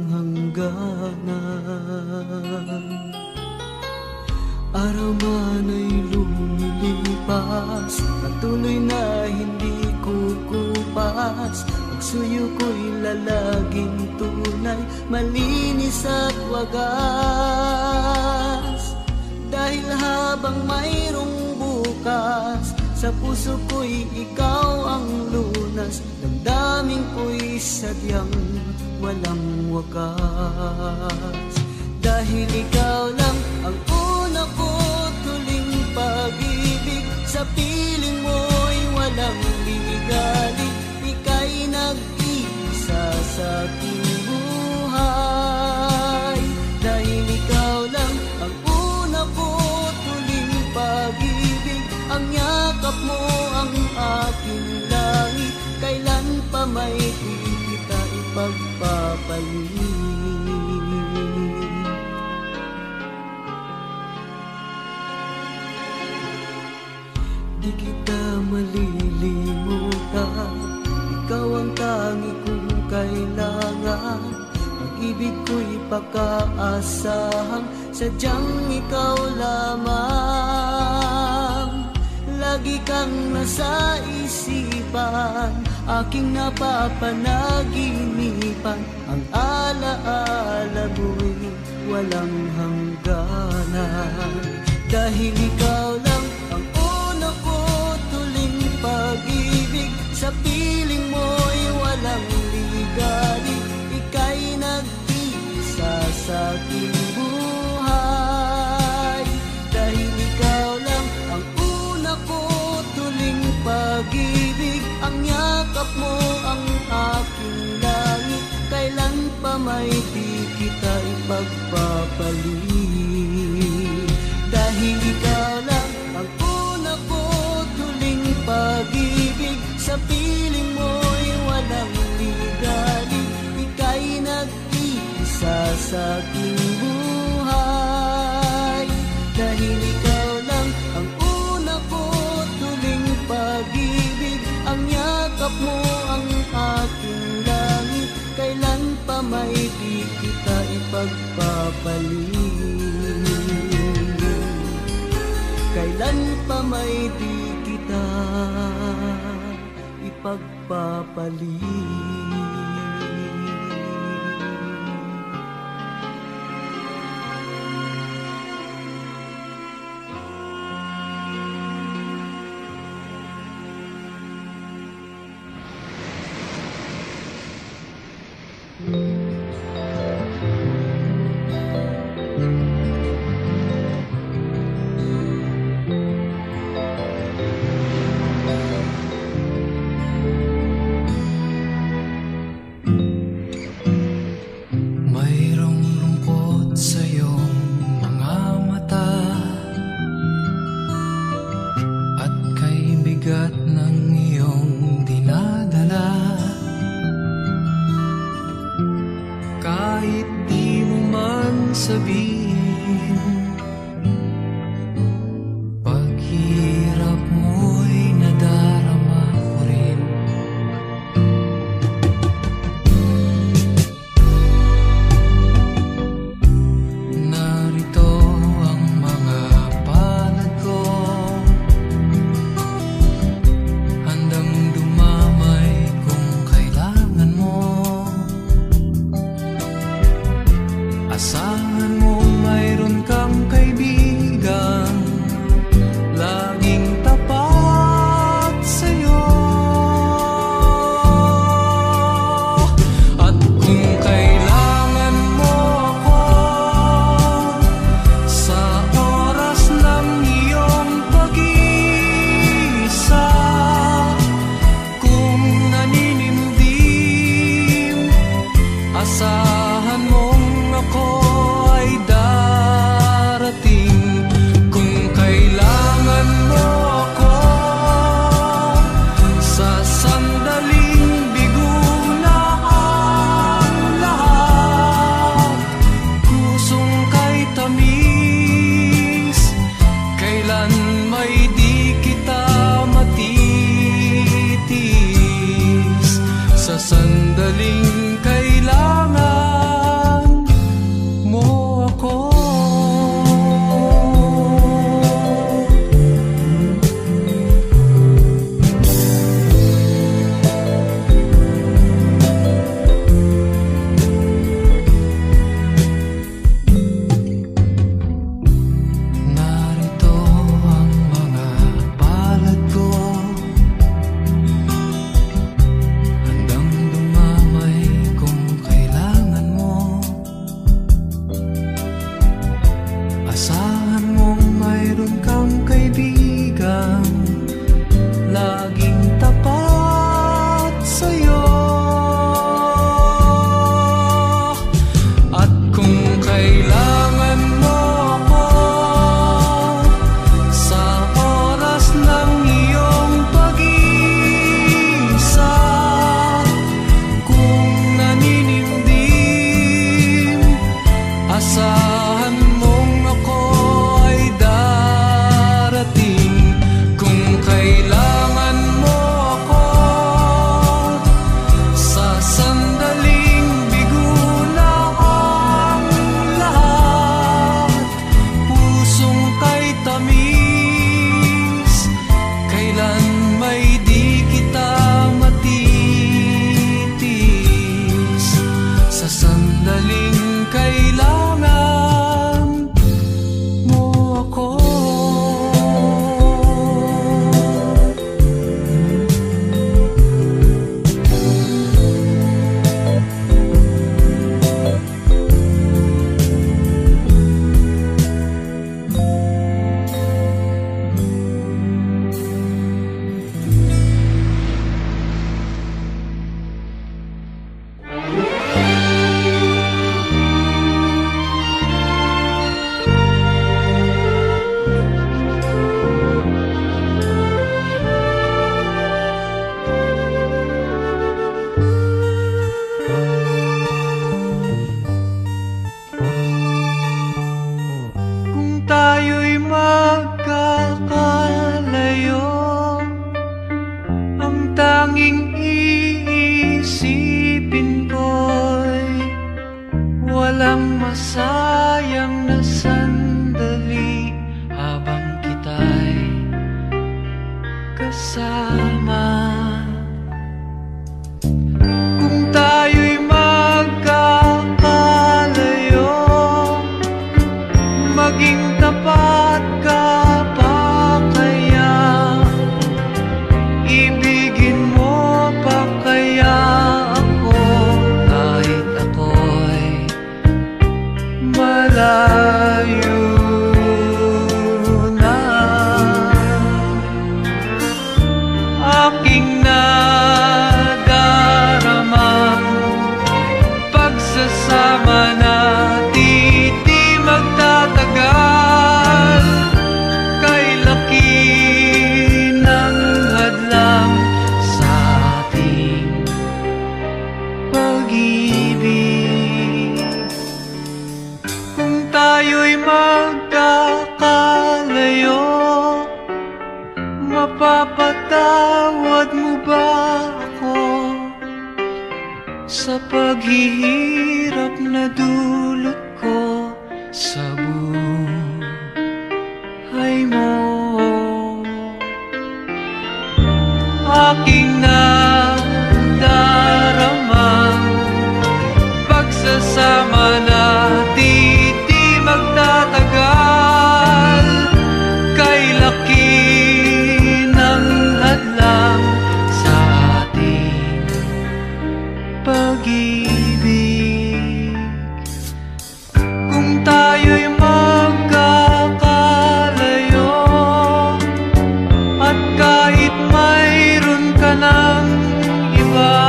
hangganan. Araw man ay lumilipas, patuloy na hindi kukupas. Pagsuyo ko'y lalaging tunay, malinis at wagas. Dahil habang mayroong bukas, sa puso ko'y ikaw ang lunas. Damdamin ko'y sadyang walang wakas. Dahil ikaw lang ang una ko't huling pag-ibig, sa piling mo'y walang ligali. Ika'y nag-iisa sa aking buhay. Dahil ikaw lang ang una ko't huling pag-ibig, ang yakap mo ang aking langit. Kailan pa may di kita ipagpapalit. Di kita malilimutan, ikaw ang tangi kong kailangan. Pag-ibig ko'y pagkaasahang sadyang ikaw lamang. Lagi kang nasa isipan, aking napapanaginipan. Ang alaala mo'y walang hangganan. Dahil ikaw lang ang una ko't huling pag-ibig, sa piling mo'y walang ligali. Ika'y nag-iisa sa aking buhay. Dahil ikaw lang ang una ko't huling pag-ibig, ang yakap mo ang aking langit. Kailan pa may di kita ipagpapalit. Dahil ikaw lang ang una ko't huling pag-ibig, sa piling mo'y walang ligali. Ika'y nag-iisa sa aking buhay. Dahil ikaw lang ang una ko't huling pag-ibig, ang yakap mo ang aking langit. Kailan pa may di kita ipagpapalit. Kailan pa may di kita ipagpapalit. magkasama. Kung tayo'y magkakalayo, maging tapat ka pa kaya? Ibigin mo pa kaya ako kahit ako'y malayo na? Aking nadaramang pagsasama natin di magtatagal. Kay laki ng hadlang sa ating pag-ibig. Kung tayo'y magkakalayo, mapapatawad mo ba ako sa paghihirap na dulot ko sa buhay mo? Aking nadaramang pagsasama natin di magtatagal. Kay laki ng hadlang sa ating pag-ibig. Kung tayo'y magkakalayo, at kahit mayroon ka ng iba,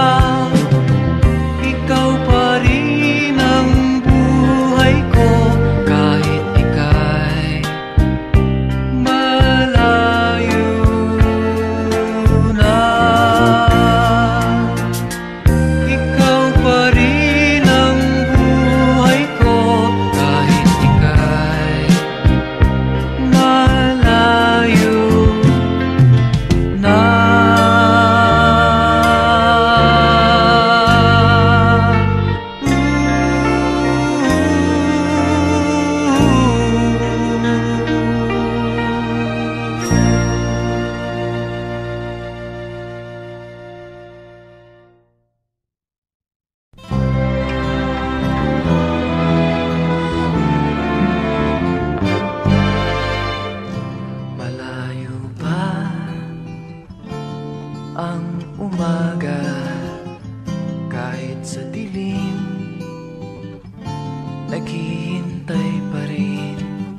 ikaw pa rin ang buhay ko kahit ika'y malayo na. Ikaw pa rin ang buhay ko kahit ika'y malayo na. Malayo pa ang umaga kahit sa dilim, naghihintay pa rin.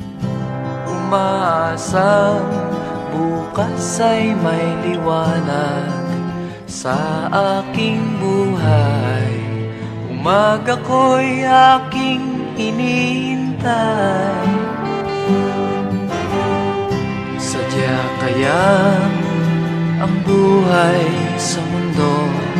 Umaasang bukas ay may liwanag sa aking buhay. Umaga ko'y aking hinihintay. Sadya kaya ang buhay sa mundo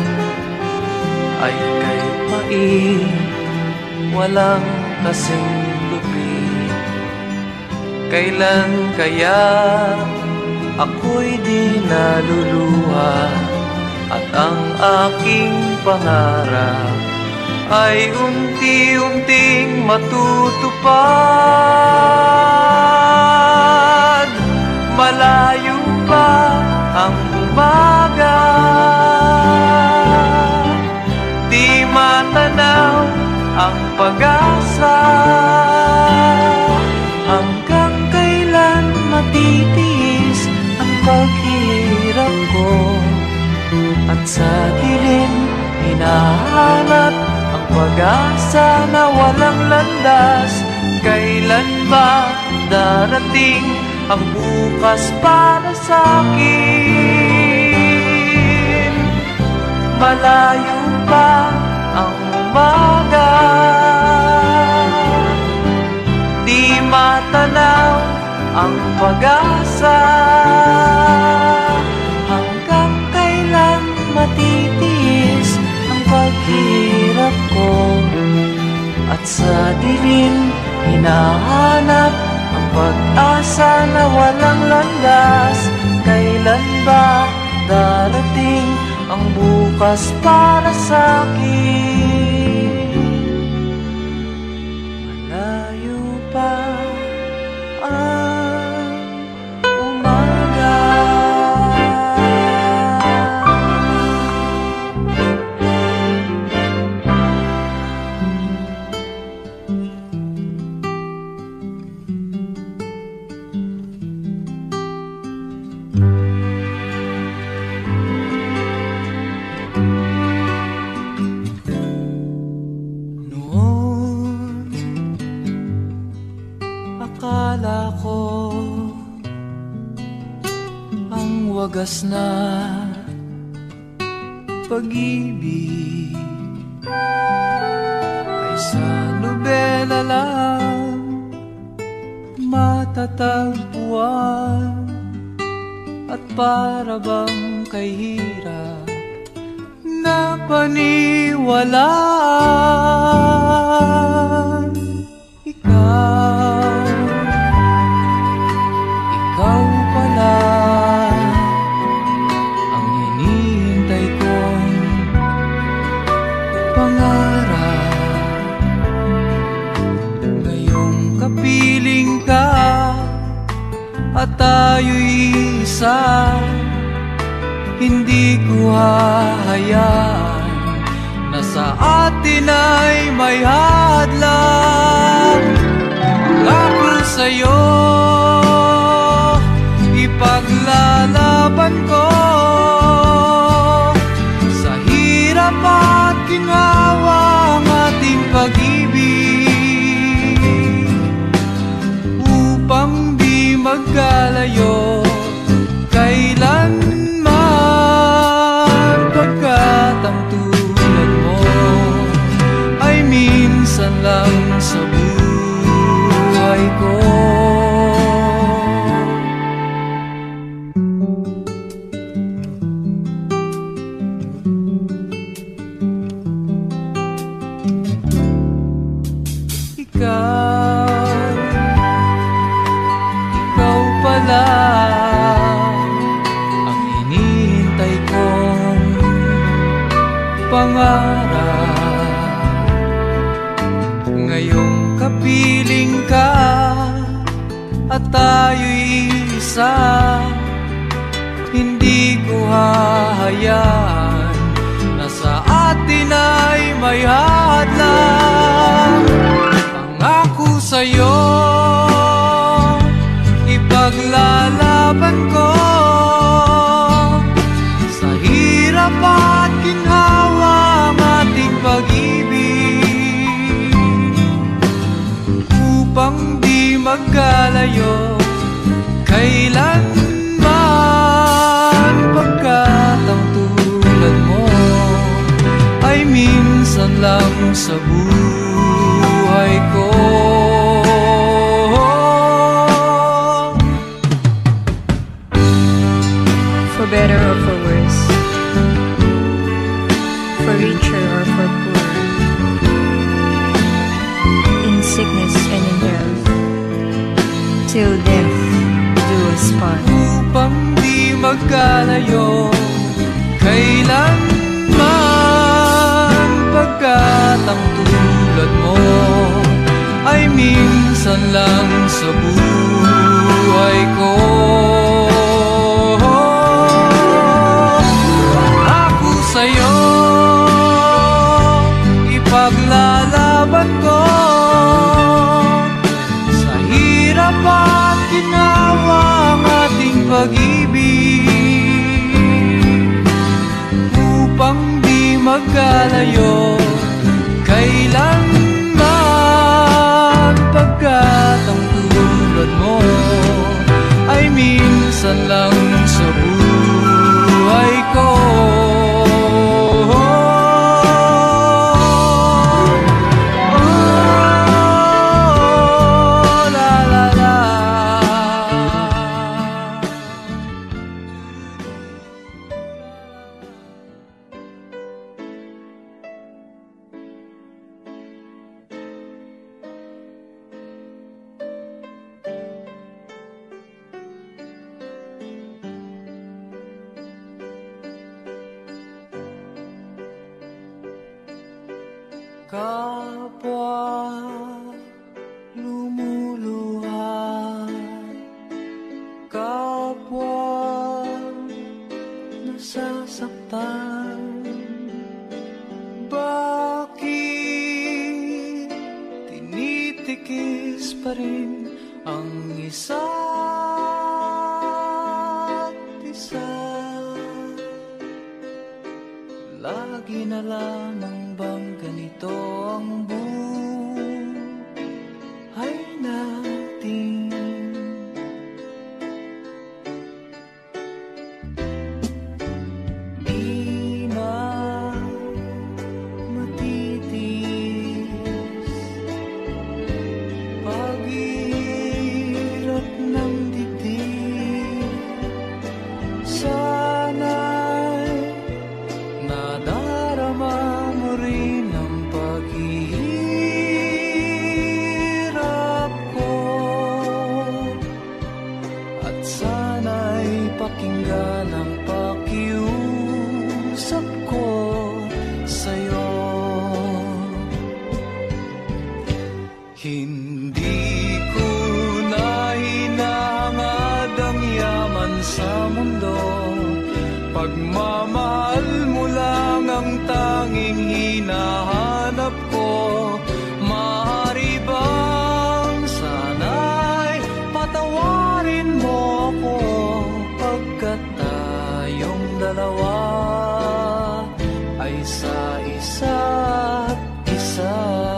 ay kay pait, walang kasing lupit. Kailan kaya ako'y di naluluha at ang aking pangarap ay unti-unting matutupad. Malayo pa ang umaga, di matanaw ang pag-asa. Hanggang kailan matitiis ang paghirap ko, at sa dilim hinahanap ang pag-asa na walang landas. Kailan ba darating ang bukas para sa'kin? Malayo pa ang umaga, di matanaw ang pag-asa. Hanggang kailan matitiis ang paghirap ko, at sa dilim hinahanap ang pag-asa na walang landas. Kailan ba darating ang bukas para sa'kin? Malayo pa ang umaga. wagas na pag-ibig ay sa nobela lang matatagpuan, at para bang kay hirap na paniwalaan. Ikaw pala ang hinihintay kong pangarap. Ngayong kapiling ka at tayo'y isa, hindi ko hahayaan na sa atin ay may hadlang. Pangako sa'yo, ipaglalaban ko sa hirap at ginhawa ang ating pag-ibig, upang di magkalayo kailanman, pagkat ang tulad mo ay minsan lang sa buhay ko. Ikaw pala ang hinihintay kong pangarap. Ngayong kapiling ka at tayo'y isa, hindi ko hahayaan na sa atin ay may hadlang. Pangako sa'yo, ipaglalaban ko sa hirap at ginhawa ang ating pag-ibig, upang di magkalayo kailanman, pagkat ang tulad mo ay minsan lang sa buhay ko. For better or for worse, for richer or for poor, in sickness and in health, till death do us part. Upang di magkalayo kailanman, pagkat ang tulad mo ay minsan lang sa buhay ko. Pangako sa'yo, ipaglalaban ko sa hirap at ginhawa ang ating pag-ibig, upang di magkalayo kailanman, pagkat ang tulad mo ay minsan lang sa buhay ko. Kapwa lumuluha, kapwa nasasaktan, bakit tinitikis pa rin ang isa't isa? Lagi na lamang bang ganito ang buhay natin? ng pakiusap ko sa'yo. Hindi ko na hinahangad ang yaman sa mundo, pagmamahal mo lang ang tanging hinahanap ko. Maaari bang sana'y patawarin mo ako, pagkat tayong dalawa ay sa isa't isa.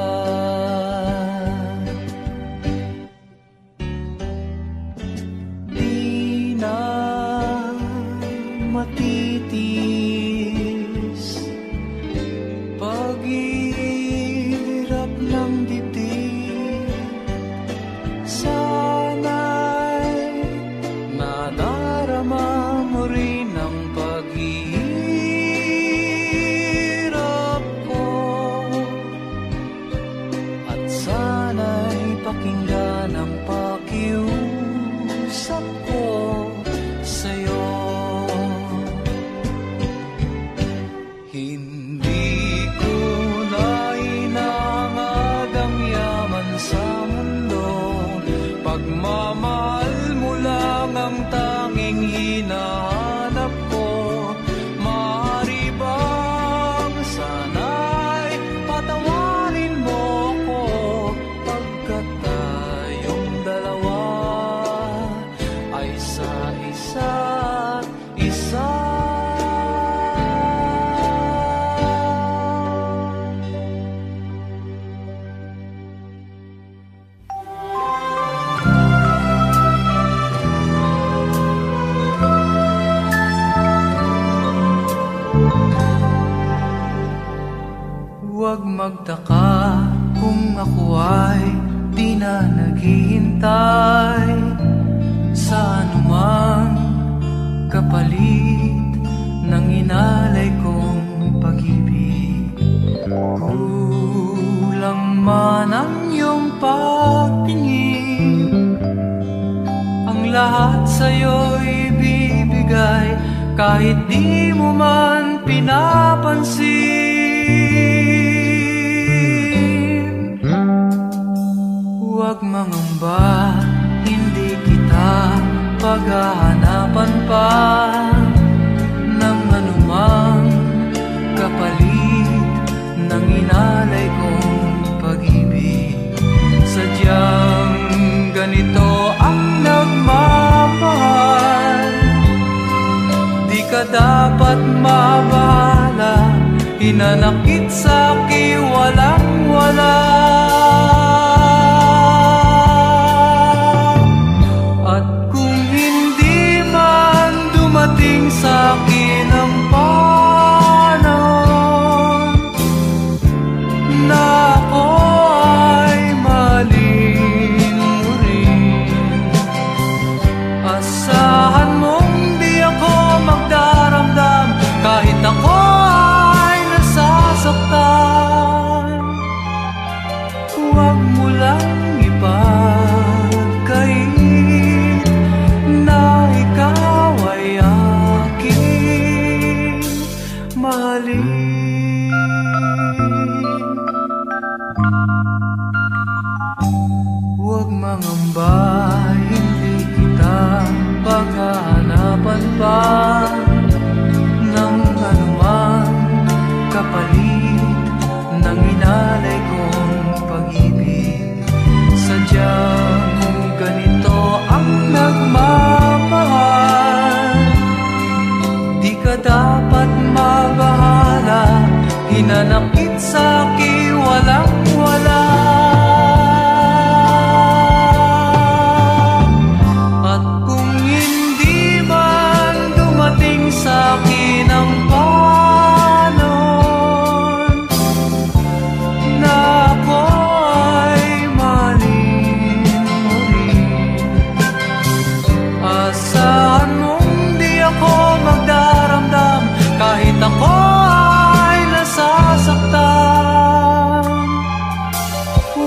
Di na matitis paghirap ng dibdib, sana'y nadarama mo rin ang paghihirap ko, at sana'y pakinggan ang pakiusap ko sa'yo. Hindi ko na hinahangad ang yaman sa mundo, pagmamahal mo lang ang tanging hinahanap ko. Maaari bang sana'y patawarin mo ako, pagkat tayong dalawa ay sa isa't isa. Huwag magtaka kung ako ay di na naghihintay sa anumang kapalit ng inalay kong pag-ibig. Kulang man ang iyong pagtingin, ang lahat sa'yo'y bibigay, kahit di mo man pinapansin. Huwag mangamba, hindi kita paghahanapan pa ng anumang kapalit ng inalay kong pag-ibig. Sadyang ganito ang nagmamahal, di ka dapat mabahala, hinanakit sa'ki walang-wala. At kung hindi man dumating sa'kin ang panahon na ako ay mahalin mo rin, asahan mong di ako magdaramdam kahit ako ay nasasaktan. Huwag mo lang ipagkait na ikaw ay aking mahalin. Huwag mangamba, hindi kita paghahanapan pa ng anumang kapalit ng inalay kong pag-ibig. Sadyang ganito ang nagmamahal, di ka dapat mabahala, hinanakit sa'ki walang-wala. At kung hindi man dumating sa'kin ang panahon na ako ay mahalin mo rin, asahan mong di ako magdaramdam kahit ako ay nasasaktan.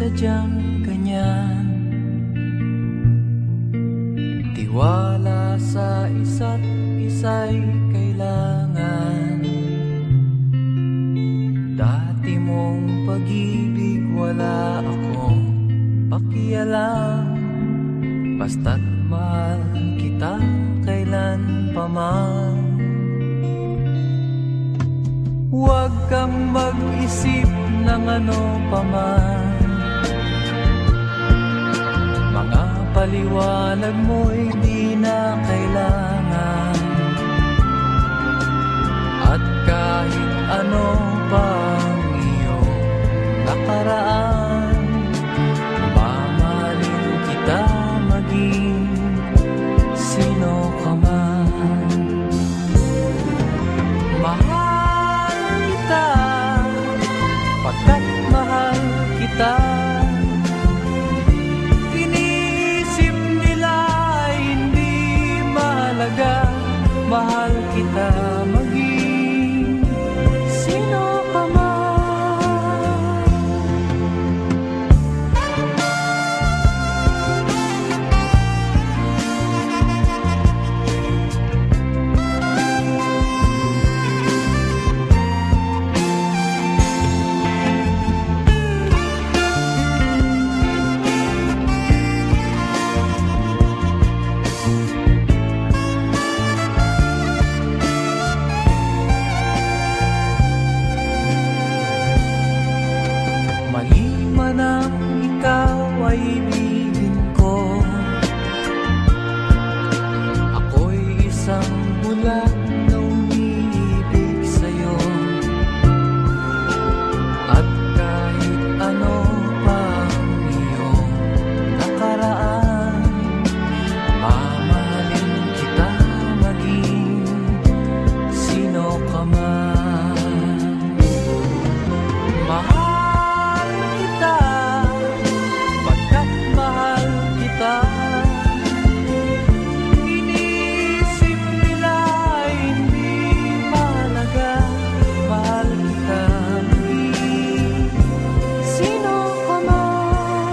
sadyang ganyan. Tiwala sa isa't isa'y kailangan. Dati mong pag-ibig wala akong pakialam. Basta't mahal kita kailan pa man. Huwag kang mag-isip ng ano pa man. Mga paliwanag mo'y di na kailangan. At kahit ano pang iyong nakaraan, mamahalin kita maging sino ka man. Mahal kita pagkat mahal kita. Inisip nila hindi mahalaga. Mahal kita maging sino ka man. Ikaw ay ibigin ko. Ako'y isang bulag na umiibig sa'yo. At kahit ano pang iyong nakaraan, mamahalin kita maging sino ka man. Mahal kita pagkat mahal kita. Inisip nila hindi mahalaga. Mahal kita maging sino ka man.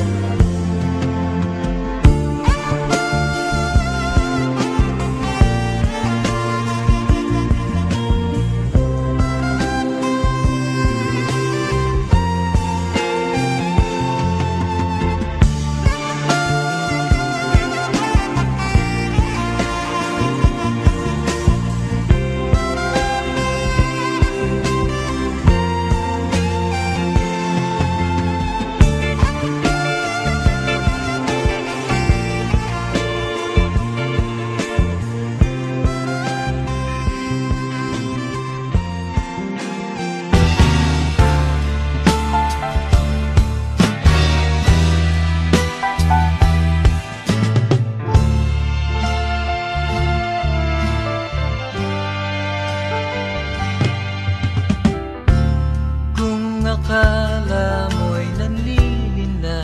Kung akala mo'y nanlilina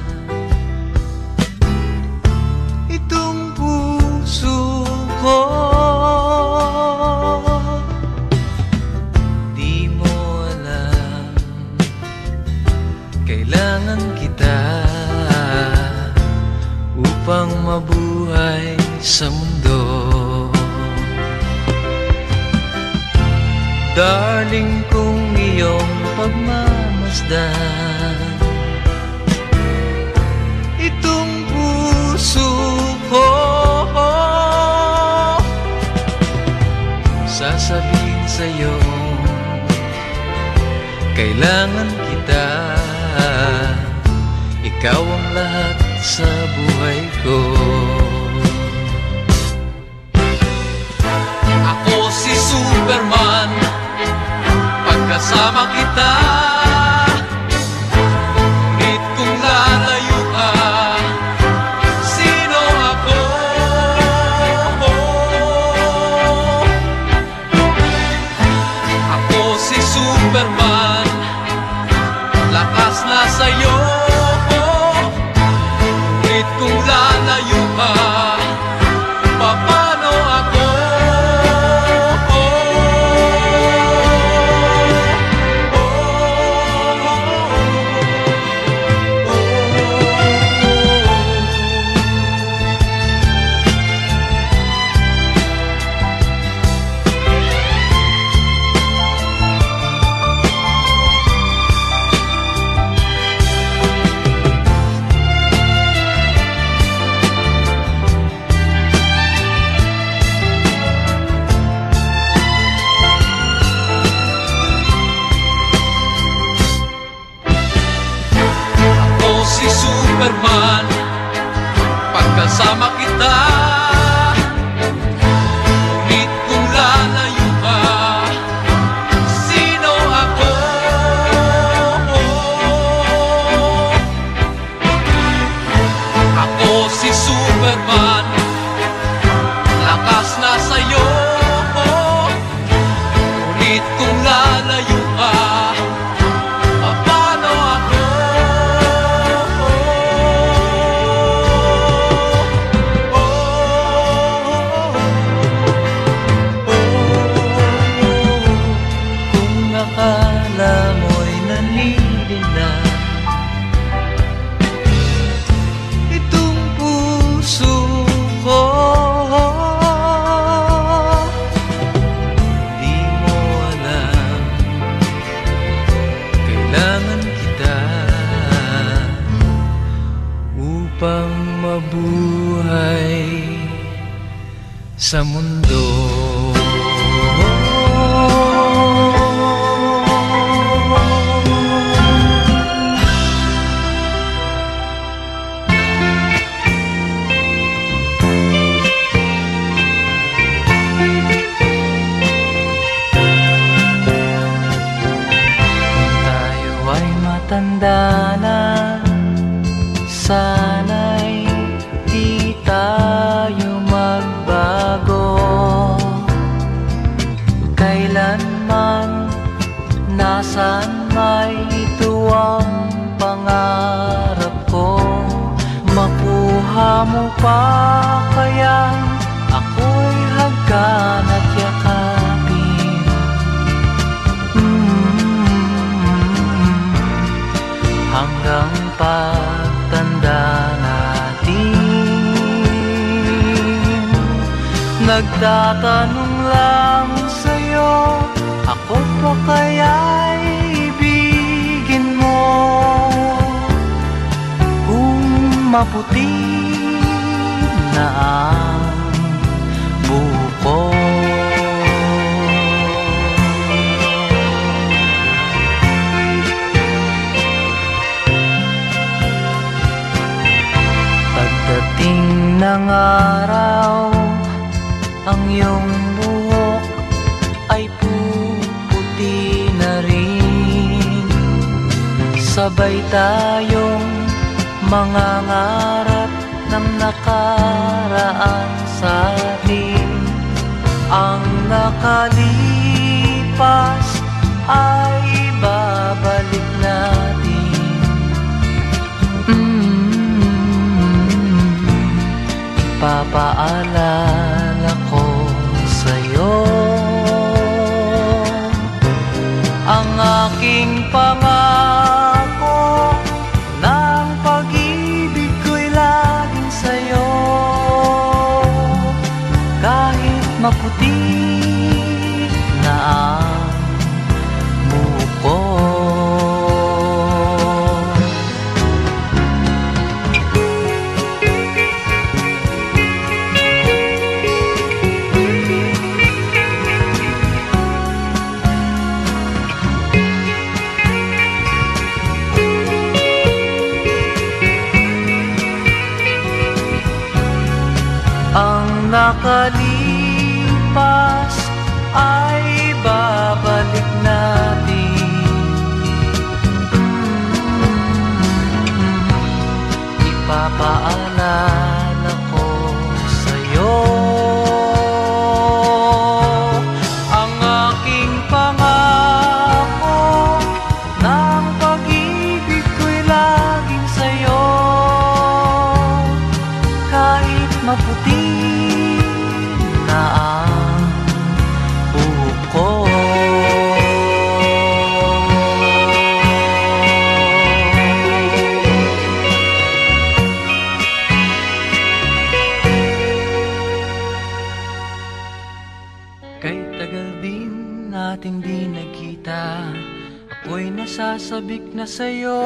itong puso ko, di mo alam kailangan kita upang mabuhay sa mundo. Darling, kung iyong pagmamasdan itong puso ko, sasabihin sa'yo kailangan kita. Ikaw ang lahat sa buhay ko. Ako si Superman, pagkasama kita. Ngunit kung lalayo ka, sino ako? Ako si Superman, lakas na sa'yo. Ngunit kung lalayo sa mundo. Tanda na, sana'y di tayo magbago. Kailanman, nasaan may ito ang pangarap ko. Makuha mo pa kaya ako'y hagkan at yakapin. Hanggang pagtanda natin, nagtatanong lang sa'yo, ako pa kaya'y ibigin mo? Kung maputi na ang buko. Pagdating ng araw, ang iyong buhok ay puputi na rin. Sabay tayong mangangarap ng nakaraan sa atin. Ang nakalipas ay babalik natin. Papaalala ko sa'yo ang aking pangako, ng pag-ibig ko'y laging sa'yo. Kahit maputi na ang buko. Ang nakalipas ay babalik natin. Ipapaalala ko sa'yo ang aking pangako, ng pag-ibig ko'y laging sa'yo. Kahit maputi na ang buko. Kay tagal din natin di nagkita, ako'y nasasabik na sa'yo.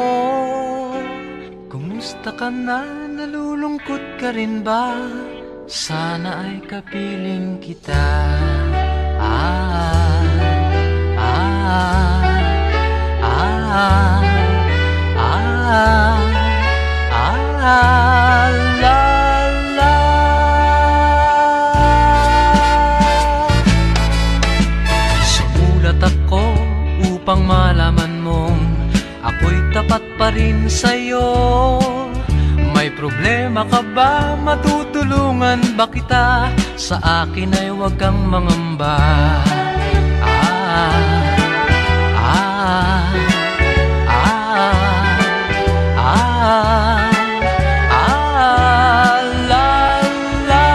Kumusta ka na? Nalulungkot ka rin ba? Sana ay kapiling kita. La la. Sumulat ako upang malaman mong ako'y tapat pa rin sa'yo. May problema ka ba? Matutulungan ba kita? Sa akin ay huwag kang mangamba. La la.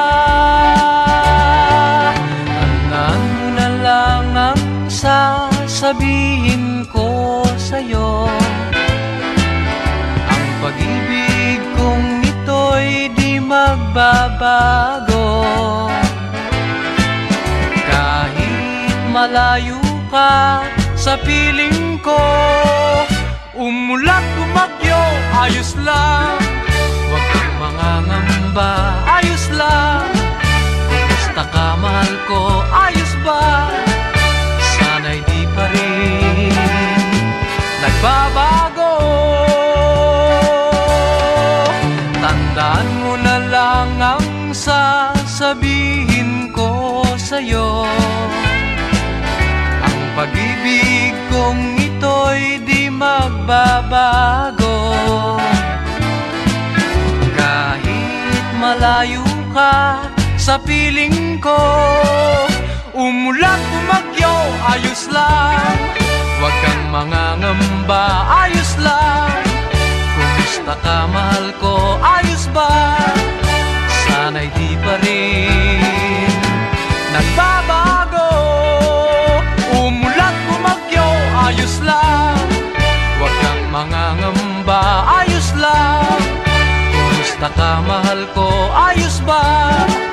Tandaan mo na lang ang sasabihin ko sa'yo. Ang pag-ibig kong ito'y di magbabago. Kahit malayo ka sa piling ko, umulat umagyo, ayos lang. Huwag kang mangangamba, ayos lang. sasabihin ko sa'yo, ang pag-ibig kong ito'y di magbabago. Kahit malayo ka sa piling ko, umulan bumagyo, ayos lang. Huwag kang mangangamba, ayos lang. Kumusta ka, mahal ko, ayos ba? Sana'y di pa rin nagbabago. Umulan bumagyo, ayos lang. Huwag kang mangangamba, ayos lang. Kumusta ka, mahal ko, ayos ba?